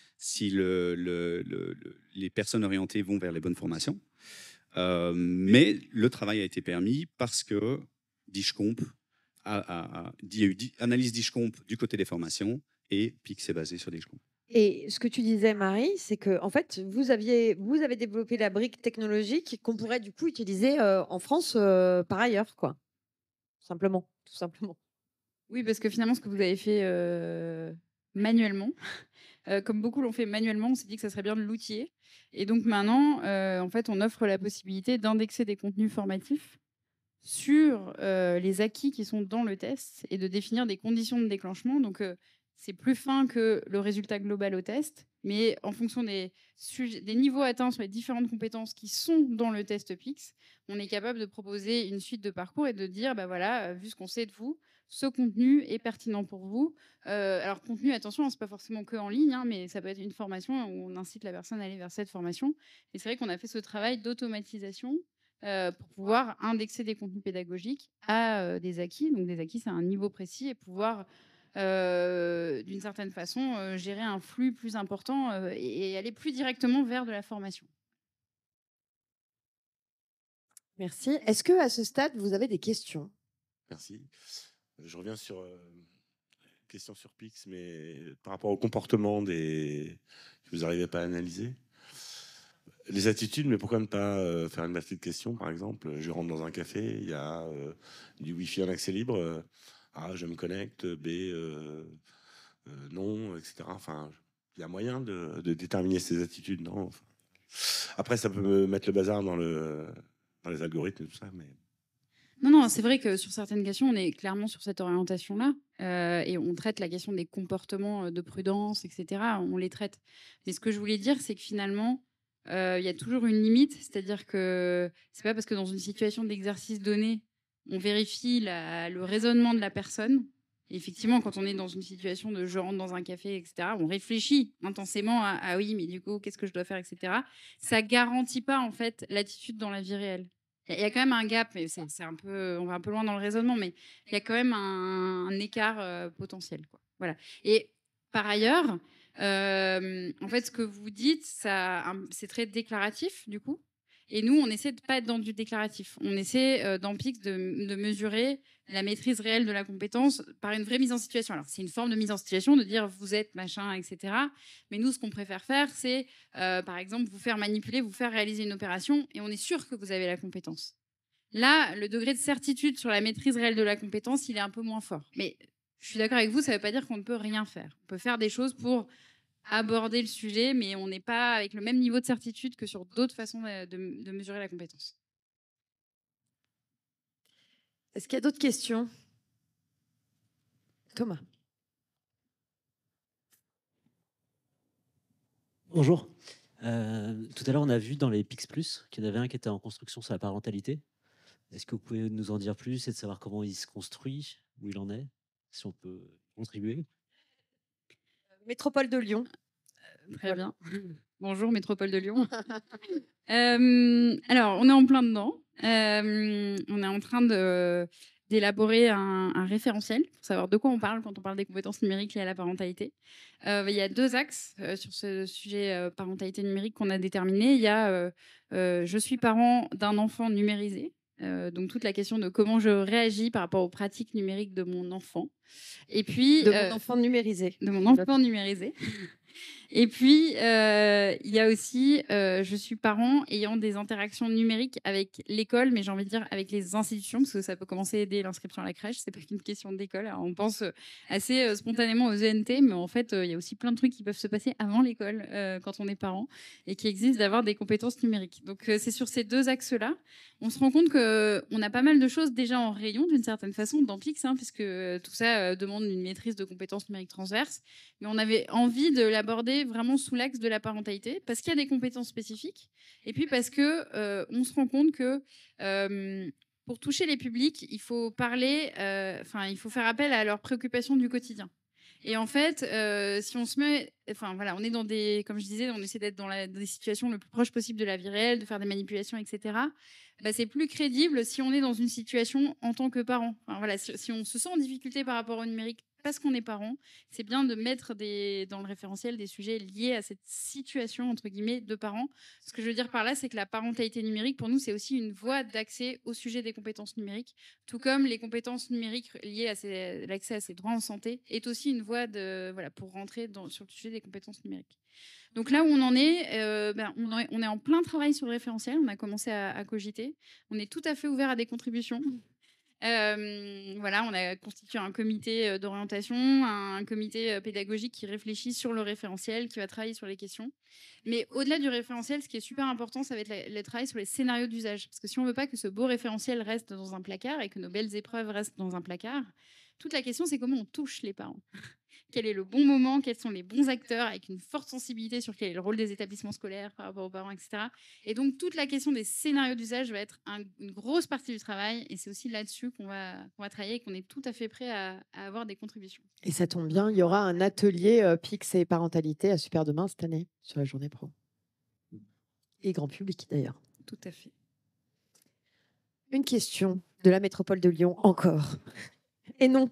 les personnes orientées vont vers les bonnes formations. Mais le travail a été permis parce que DigiComp il y a eu analyse DigiComp du côté des formations et PIX est basé sur DigiComp. Et ce que tu disais, Marie, c'est que en fait, vous avez développé la brique technologique qu'on pourrait du coup utiliser en France par ailleurs, quoi. Simplement, tout simplement. Oui, parce que finalement, ce que vous avez fait manuellement, comme beaucoup l'ont fait manuellement, on s'est dit que ça serait bien de l'outiller. Et donc maintenant, en fait, on offre la possibilité d'indexer des contenus formatifs sur les acquis qui sont dans le test et de définir des conditions de déclenchement. Donc, c'est plus fin que le résultat global au test, mais en fonction des niveaux atteints sur les différentes compétences qui sont dans le test PIX, on est capable de proposer une suite de parcours et de dire, bah voilà, vu ce qu'on sait de vous, ce contenu est pertinent pour vous. Alors, contenu, attention, c'est pas forcément que en ligne, hein, mais ça peut être une formation où on incite la personne à aller vers cette formation. Et c'est vrai qu'on a fait ce travail d'automatisation pour pouvoir indexer des contenus pédagogiques à des acquis. Donc, des acquis, c'est un niveau précis et pouvoir... d'une certaine façon, gérer un flux plus important et aller plus directement vers de la formation. Merci. Est-ce que à ce stade, vous avez des questions? Merci. Je reviens sur question sur PIX, mais par rapport au comportement que vous n'arrivez pas à analyser. Les attitudes, mais pourquoi ne pas faire une batterie de questions, par exemple? Je rentre dans un café, il y a du Wi-Fi en accès libre. A, je me connecte, B, non, etc. Enfin, il y a moyen de déterminer ces attitudes, non? Enfin, après, ça peut me mettre le bazar dans les algorithmes et tout ça, mais... Non, c'est vrai que sur certaines questions, on est clairement sur cette orientation-là. Et on traite la question des comportements de prudence, etc. On les traite. Mais ce que je voulais dire, c'est que finalement, il y a toujours une limite. C'est-à-dire que c'est pas parce que dans une situation d'exercice donné, on vérifie le raisonnement de la personne. Et effectivement, quand on est dans une situation de je rentre dans un café, etc., on réfléchit intensément à ah oui, mais du coup, qu'est-ce que je dois faire, etc. Ça garantit pas en fait l'attitude dans la vie réelle. Il y a quand même un gap, mais c'est un peu, on va un peu loin dans le raisonnement, mais il y a quand même un écart potentiel, quoi. Voilà. Et par ailleurs, en fait, ce que vous dites, c'est très déclaratif, du coup. Et nous, on essaie de pas être dans du déclaratif. On essaie dans PIX de mesurer la maîtrise réelle de la compétence par une vraie mise en situation. Alors, c'est une forme de mise en situation, de dire vous êtes machin, etc. Mais nous, ce qu'on préfère faire, c'est, par exemple, vous faire manipuler, vous faire réaliser une opération, et on est sûr que vous avez la compétence. Là, le degré de certitude sur la maîtrise réelle de la compétence, il est un peu moins fort. Mais je suis d'accord avec vous, ça ne veut pas dire qu'on ne peut rien faire. On peut faire des choses pour aborder le sujet, mais on n'est pas avec le même niveau de certitude que sur d'autres façons de mesurer la compétence. Est-ce qu'il y a d'autres questions? Thomas. Bonjour. Tout à l'heure, on a vu dans les PIX+, qu'il y en avait un qui était en construction sur la parentalité. Est-ce que vous pouvez nous en dire plus et de savoir comment il se construit, où il en est, si on peut contribuer? Métropole de Lyon. Très bien. Bonjour, Métropole de Lyon. Alors, on est en plein dedans. On est en train d'élaborer un référentiel pour savoir de quoi on parle quand on parle des compétences numériques liées à la parentalité. Il y a 2 axes sur ce sujet parentalité numérique qu'on a déterminé. Il y a je suis parent d'un enfant numérisé. Donc toute la question de comment je réagis par rapport aux pratiques numériques de mon enfant. Et puis de mon enfant numérisé. De mon enfant numérisé. Et puis, il y a aussi, je suis parent ayant des interactions numériques avec l'école, mais j'ai envie de dire avec les institutions, parce que ça peut commencer dès l'inscription à la crèche, c'est pas qu'une question d'école. Alors, on pense assez spontanément aux ENT, mais en fait, il y a aussi plein de trucs qui peuvent se passer avant l'école quand on est parent et qui existent d'avoir des compétences numériques. Donc, c'est sur ces 2 axes-là. On se rend compte qu'on a pas mal de choses déjà en rayon, d'une certaine façon, dans PIX, puisque tout ça demande une maîtrise de compétences numériques transverses. Mais on avait envie de l'aborder vraiment sous l'axe de la parentalité, parce qu'il y a des compétences spécifiques, et puis parce que on se rend compte que pour toucher les publics, il faut parler, il faut faire appel à leurs préoccupations du quotidien. Et en fait, si on se met, on est dans des, comme je disais, on essaie d'être dans des situations le plus proche possible de la vie réelle, de faire des manipulations, etc. C'est plus crédible si on est dans une situation en tant que parent. Si on se sent en difficulté par rapport au numérique parce qu'on est parent, c'est bien de mettre dans le référentiel des sujets liés à cette situation, entre guillemets, de parents. Ce que je veux dire par là, c'est que la parentalité numérique, pour nous, c'est aussi une voie d'accès au sujet des compétences numériques, tout comme les compétences numériques liées à l'accès à ses droits en santé est aussi une voie pour rentrer sur le sujet des compétences numériques. Donc là où on en est, on est en plein travail sur le référentiel, on a commencé à cogiter, on est tout à fait ouvert à des contributions. On a constitué un comité d'orientation, un comité pédagogique qui réfléchit sur le référentiel, qui va travailler sur les questions. Mais au-delà du référentiel, ce qui est super important, ça va être le travail sur les scénarios d'usage. Parce que si on ne veut pas que ce beau référentiel reste dans un placard et que nos belles épreuves restent dans un placard, toute la question, c'est comment on touche les parents. Quel est le bon moment, quels sont les bons acteurs avec une forte sensibilité sur quel est le rôle des établissements scolaires par rapport aux parents, etc. Et donc, toute la question des scénarios d'usage va être une grosse partie du travail. Et c'est aussi là-dessus qu'on va travailler et qu'on est tout à fait prêt à avoir des contributions. Et ça tombe bien, il y aura un atelier PIX et parentalité à Super Demain cette année, sur la journée pro. Et grand public, d'ailleurs. Tout à fait. Une question de la métropole de Lyon, encore. Et non.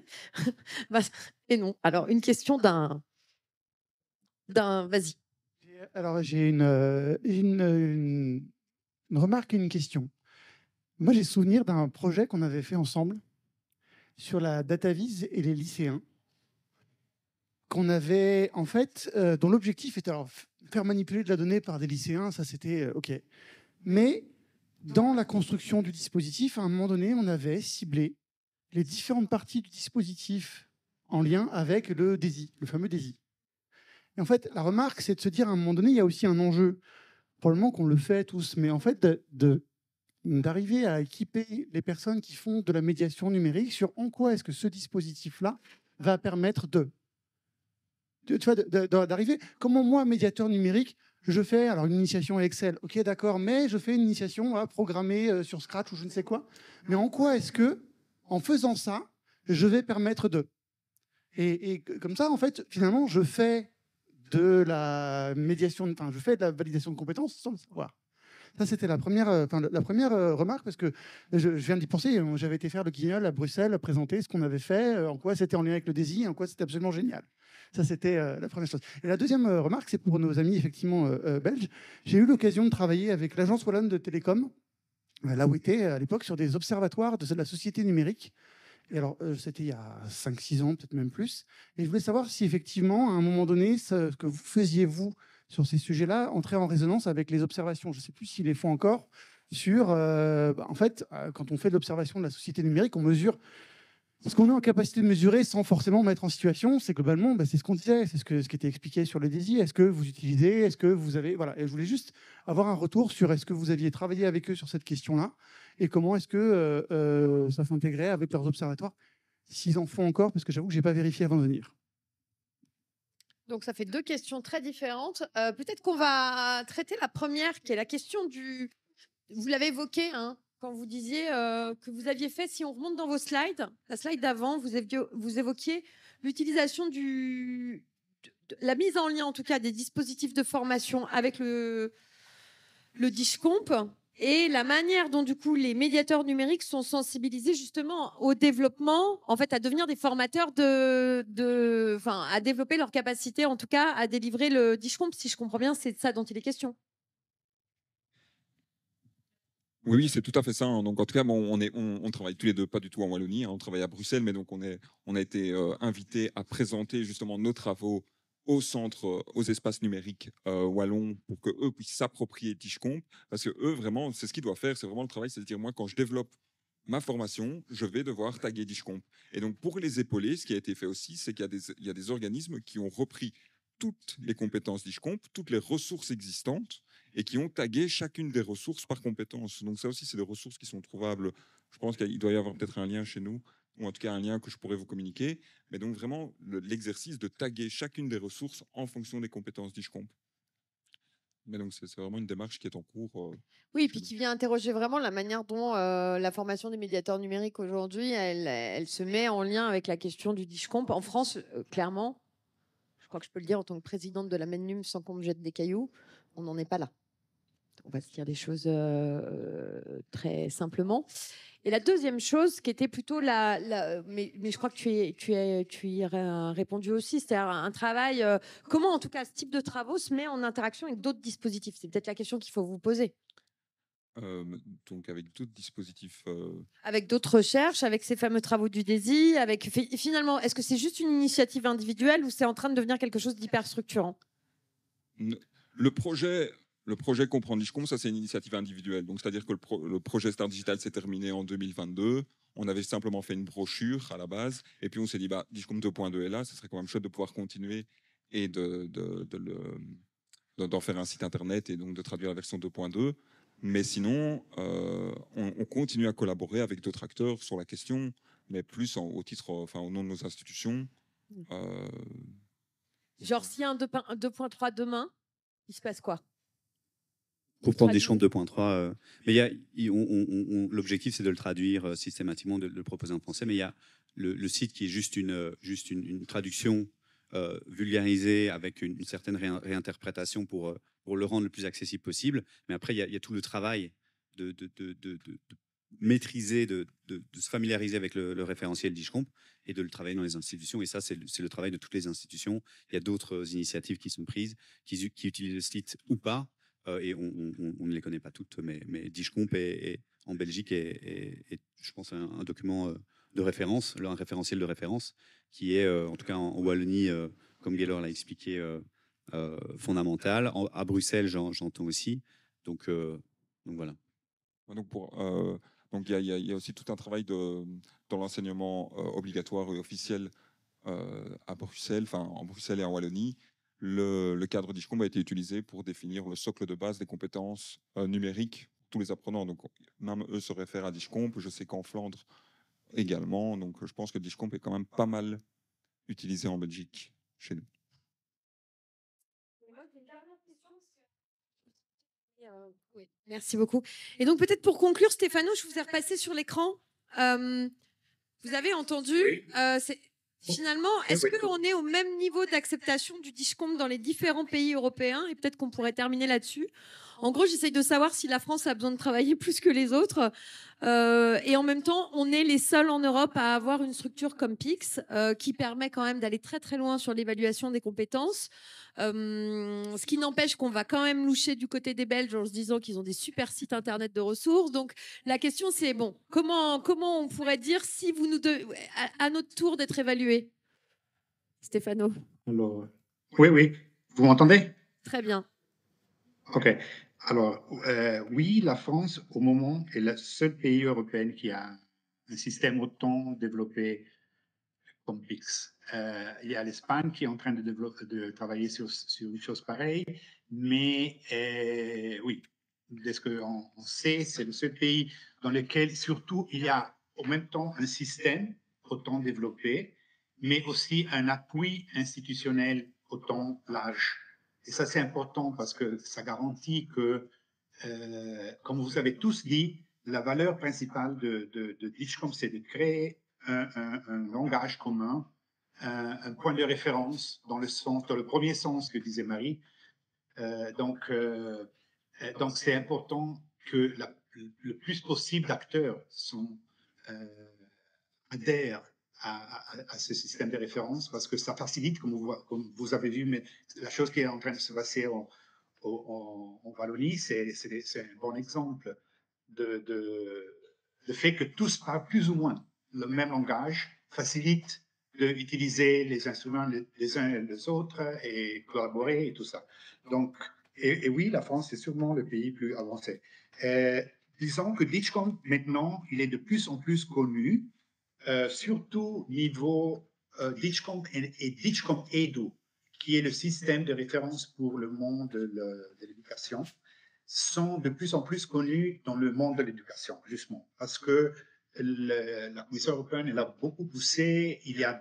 Et non. Alors, une question d'un... Vas-y. Alors, j'ai une remarque et une question. Moi, j'ai souvenir d'un projet qu'on avait fait ensemble sur la DataVis et les lycéens, qu'on avait, en fait, dont l'objectif était alors faire manipuler de la donnée par des lycéens, ça c'était OK. Mais dans la construction du dispositif, à un moment donné, on avait ciblé les différentes parties du dispositif en lien avec le DESI, le fameux DESI. Et en fait, la remarque, c'est de se dire, à un moment donné, il y a aussi un enjeu, probablement qu'on le fait tous, mais en fait, d'arriver à équiper les personnes qui font de la médiation numérique sur en quoi est-ce que ce dispositif-là va permettre tu vois, d'arriver. Comment moi, médiateur numérique, je fais alors une initiation à Excel, ok, d'accord, mais je fais une initiation à programmer sur Scratch ou je ne sais quoi. Mais en quoi est-ce que, en faisant ça, je vais permettre de. Et comme ça, en fait, finalement, je fais de la médiation, enfin, je fais de la validation de compétences sans le savoir. Ça, c'était la première remarque, parce que je viens d'y penser. J'avais été faire le Guignol à Bruxelles, présenter ce qu'on avait fait, en quoi c'était en lien avec le DESI, en quoi c'était absolument génial. Ça, c'était la première chose. Et la deuxième remarque, c'est pour nos amis, effectivement, belges. J'ai eu l'occasion de travailler avec l'Agence wallonne de télécom, là où était à l'époque, sur des observatoires de la société numérique. Et alors, c'était il y a 5-6 ans, peut-être même plus. Et je voulais savoir si, effectivement, à un moment donné, ce que vous faisiez, vous, sur ces sujets-là, entrait en résonance avec les observations. Je ne sais plus s'ils les font encore sur... en fait, quand on fait de l'observation de la société numérique, on mesure ce qu'on est en capacité de mesurer sans forcément mettre en situation. C'est globalement, c'est ce qu'on disait, c'est ce qui était expliqué sur le DESI. Est-ce que vous utilisez, est-ce que vous avez... Voilà. Et je voulais juste avoir un retour sur est-ce que vous aviez travaillé avec eux sur cette question-là et comment est-ce que ça s'intégrait avec leurs observatoires, s'ils en font encore, parce que j'avoue que je n'ai pas vérifié avant de venir. Donc, ça fait deux questions très différentes. Peut-être qu'on va traiter la première, qui est la question du... Vous l'avez évoqué, hein, quand vous disiez que vous aviez fait, si on remonte dans vos slides, la slide d'avant, vous évoquiez l'utilisation la mise en lien, en tout cas, des dispositifs de formation avec le DIGCOMP et la manière dont, du coup, les médiateurs numériques sont sensibilisés justement au développement, en fait, à devenir des formateurs à développer leur capacité, en tout cas, à délivrer le DIGCOMP. Si je comprends bien, c'est de ça dont il est question. Oui, c'est tout à fait ça, hein. Donc, en tout cas, on travaille tous les deux pas du tout en Wallonie, hein. On travaille à Bruxelles, mais donc on a été invités à présenter justement nos travaux au centre, aux espaces numériques wallons, pour que eux puissent s'approprier DIGCOMP, parce que eux, vraiment, c'est ce qu'ils doivent faire, c'est vraiment le travail, c'est de dire, moi, quand je développe ma formation, je vais devoir taguer DIGCOMP. Et donc, pour les épauler, ce qui a été fait aussi, c'est qu'il y a des organismes qui ont repris toutes les compétences DIGCOMP, toutes les ressources existantes, et qui ont tagué chacune des ressources par compétence. Donc ça aussi, c'est des ressources qui sont trouvables. Je pense qu'il doit y avoir peut-être un lien chez nous, ou en tout cas un lien que je pourrais vous communiquer. Mais donc vraiment, l'exercice de taguer chacune des ressources en fonction des compétences DIGCOMP. Mais donc c'est vraiment une démarche qui est en cours. Oui, et puis qui vient interroger vraiment la manière dont la formation des médiateurs numériques aujourd'hui, elle se met en lien avec la question du DIGCOMP. En France, clairement, je crois que je peux le dire en tant que présidente de la MENNUM sans qu'on me jette des cailloux, on n'en est pas là. On va se dire des choses très simplement. Et la deuxième chose, qui était plutôt mais je crois que tu y as répondu aussi, c'est-à-dire un travail. Comment, en tout cas, ce type de travaux se met en interaction avec d'autres dispositifs? C'est peut-être la question qu'il faut vous poser. Donc avec d'autres dispositifs. Avec d'autres recherches, avec ces fameux travaux du DESI, finalement, est-ce que c'est juste une initiative individuelle ou c'est en train de devenir quelque chose d'hyper structurant? Le projet comprend DIGCOMP, ça c'est une initiative individuelle. Donc c'est-à-dire que le projet Start Digital s'est terminé en 2022. On avait simplement fait une brochure à la base, et puis on s'est dit DIGCOMP 2.2 est là, ce serait quand même chouette de pouvoir continuer et d'en faire un site internet et donc de traduire la version 2.2. Mais sinon, on continue à collaborer avec d'autres acteurs sur la question, mais plus au nom de nos institutions. Genre, s'il y a un 2.3 demain, il se passe quoi? Pour prendre DIGCOMP 2.3, mais l'objectif c'est de le traduire systématiquement, de le proposer en français, mais il y a le site qui est juste une traduction vulgarisée avec une certaine réinterprétation pour le rendre le plus accessible possible. Mais après, il y a tout le travail de maîtriser, de se familiariser avec le référentiel DIGCOMP et de le travailler dans les institutions. Et ça, c'est le travail de toutes les institutions. Il y a d'autres initiatives qui sont prises, qui utilisent le site ou pas. Et on ne les connaît pas toutes, mais DIGCOMP en Belgique est, je pense, un document de référence, un référentiel de référence, qui est, en tout cas en Wallonie, comme Gaylor l'a expliqué, fondamental. À Bruxelles, j'entends aussi. Donc voilà. Donc il y a aussi tout un travail dans l'enseignement obligatoire et officiel à Bruxelles, en Bruxelles et en Wallonie. Le cadre DIGCOMP a été utilisé pour définir le socle de base des compétences numériques tous les apprenants. Donc, même eux se réfèrent à Digicomp. Je sais qu'en Flandre également. Donc, je pense que Digicomp est quand même pas mal utilisé en Belgique, chez nous. Oui, merci beaucoup. Et donc, peut-être pour conclure, Stéphano, je vous ai repassé sur l'écran. Vous avez entendu, finalement, est-ce qu'on est au même niveau d'acceptation du Digicomp dans les différents pays européens? Et peut-être qu'on pourrait terminer là-dessus. En gros, j'essaye de savoir si la France a besoin de travailler plus que les autres. Et en même temps, on est les seuls en Europe à avoir une structure comme PIX qui permet quand même d'aller très très loin sur l'évaluation des compétences. Ce qui n'empêche qu'on va quand même loucher du côté des Belges en se disant qu'ils ont des super sites internet de ressources. Donc la question c'est bon, comment on pourrait dire si vous nous à notre tour d'être évalués, Stéphano? Alors, oui, vous m'entendez? Très bien. Ok. Alors, oui, la France, au moment, est le seul pays européen qui a un système autant développé comme PIX. Il y a l'Espagne qui est en train de travailler sur une chose pareille, mais oui, de ce qu'on sait, c'est le seul pays dans lequel, surtout, il y a en même temps un système autant développé, mais aussi un appui institutionnel autant large. Et ça, c'est important parce que ça garantit que, comme vous avez tous dit, la valeur principale de Digicomp, c'est de créer un langage commun, un point de référence dans le premier sens que disait Marie. Donc, c'est important que le plus possible d'acteurs adhèrent à ce système de référence parce que ça facilite, comme vous avez vu, mais la chose qui est en train de se passer en Wallonie, c'est un bon exemple le fait que tous parlent plus ou moins le même langage facilite d'utiliser les instruments les uns et les autres et collaborer et tout ça. Donc, et oui, la France est sûrement le pays plus avancé. Disons que Digicomp, maintenant, il est de plus en plus connu, surtout niveau Digicomp et Digicomp Edu, qui est le système de référence pour le monde de l'éducation, sont de plus en plus connus dans le monde de l'éducation, justement, parce que la Commission européenne elle a beaucoup poussé. Il y a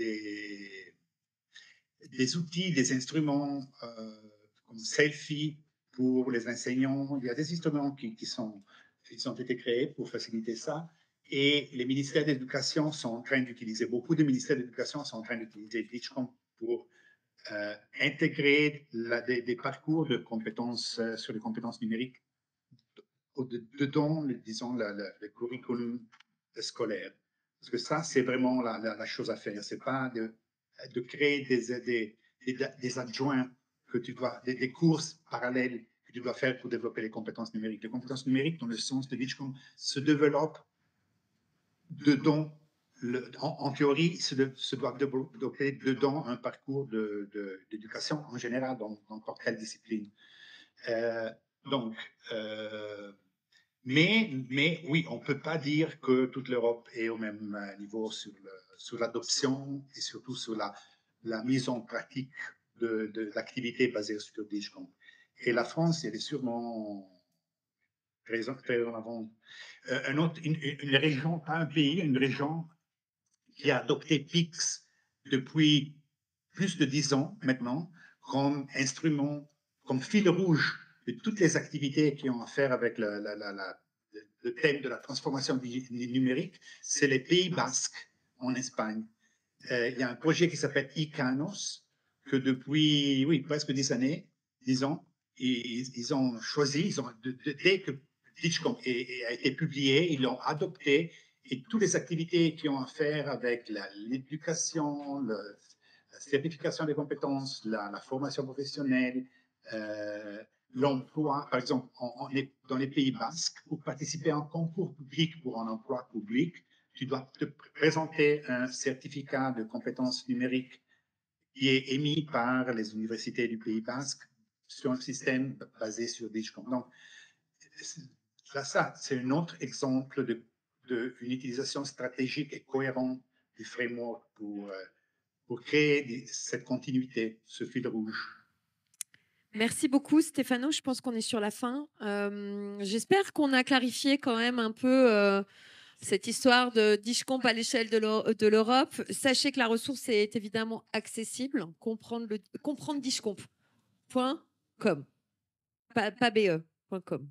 des outils, des instruments comme Selfie pour les enseignants. Il y a des instruments qui ont été créés pour faciliter ça. Et les ministères d'éducation sont en train d'utiliser, beaucoup de ministères d'éducation sont en train d'utiliser Digicomp pour intégrer des parcours de compétences sur les compétences numériques dedans, disons, le curriculum scolaire. Parce que ça, c'est vraiment la chose à faire. C'est pas de créer des adjoints que tu dois, des courses parallèles que tu dois faire pour développer les compétences numériques. Les compétences numériques, dans le sens de Digicomp, se développent dedans. En théorie, se doivent développer dedans un parcours d'éducation en général dans n'importe quelle discipline. Mais oui, on ne peut pas dire que toute l'Europe est au même niveau sur l'adoption et surtout sur la mise en pratique de l'activité basée sur Digicomp. Et la France, elle est sûrement très en avant. Une région, pas un pays, une région qui a adopté PIX depuis plus de 10 ans maintenant, comme instrument, comme fil rouge de toutes les activités qui ont à faire avec le thème de la transformation numérique, c'est les Pays Basques en Espagne. Il y a un projet qui s'appelle ICANOS, que depuis presque 10 ans, ils ont choisi, dès que Digicomp a été publié, ils l'ont adopté, et toutes les activités qui ont à faire avec l'éducation, la certification des compétences, la formation professionnelle, l'emploi, par exemple, dans les Pays Basques, pour participer à un concours public pour un emploi public, tu dois te présenter un certificat de compétences numériques qui est émis par les universités du Pays Basque sur un système basé sur Digicomp. Donc, là, ça, c'est un autre exemple d'une utilisation stratégique et cohérente du framework pour créer cette continuité, ce fil rouge. Merci beaucoup, Stéphano. Je pense qu'on est sur la fin. J'espère qu'on a clarifié quand même un peu cette histoire de DigComp à l'échelle de l'Europe. Sachez que la ressource est évidemment accessible. Comprendre DigComp.com. Pas BE.com.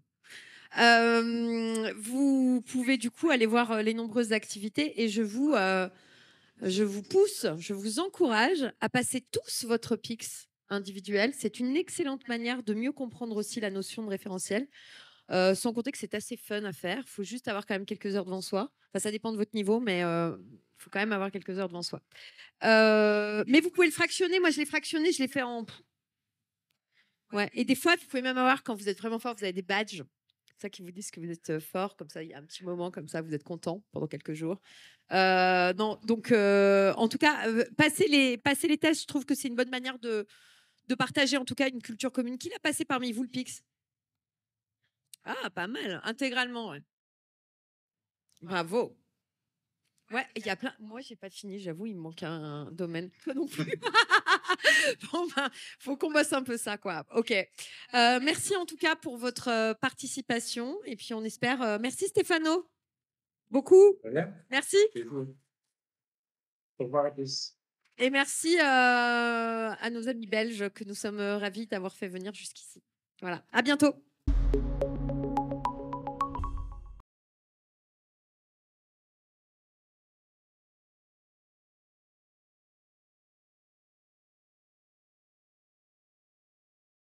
Vous pouvez du coup aller voir les nombreuses activités et je vous pousse, je vous encourage à passer tous votre PIX individuel. C'est une excellente manière de mieux comprendre aussi la notion de référentiel. Sans compter que c'est assez fun à faire. Il faut juste avoir quand même quelques heures devant soi. Enfin, ça dépend de votre niveau, mais il faut quand même avoir quelques heures devant soi. Mais vous pouvez le fractionner. Moi, je l'ai fractionné, je l'ai fait en... Ouais. Et des fois, vous pouvez même avoir, quand vous êtes vraiment fort, vous avez des badges. C'est ça qui vous disent que vous êtes fort. Comme ça, il y a un petit moment, comme ça, vous êtes content pendant quelques jours. Non, donc, en tout cas, passer les tests, je trouve que c'est une bonne manière de partager, en tout cas, une culture commune. Qui l'a passé parmi vous, le PIX? Ah, pas mal, intégralement. Ouais. Bravo. Ouais, il y a plein. Moi, j'ai pas fini, j'avoue, il me manque un domaine. Toi non plus. Bon, ben, faut qu'on bosse un peu ça, quoi. Ok. Merci en tout cas pour votre participation. Et puis, on espère. Merci, Stéphano. Beaucoup. Merci. Et merci à nos amis belges que nous sommes ravis d'avoir fait venir jusqu'ici. Voilà. À bientôt.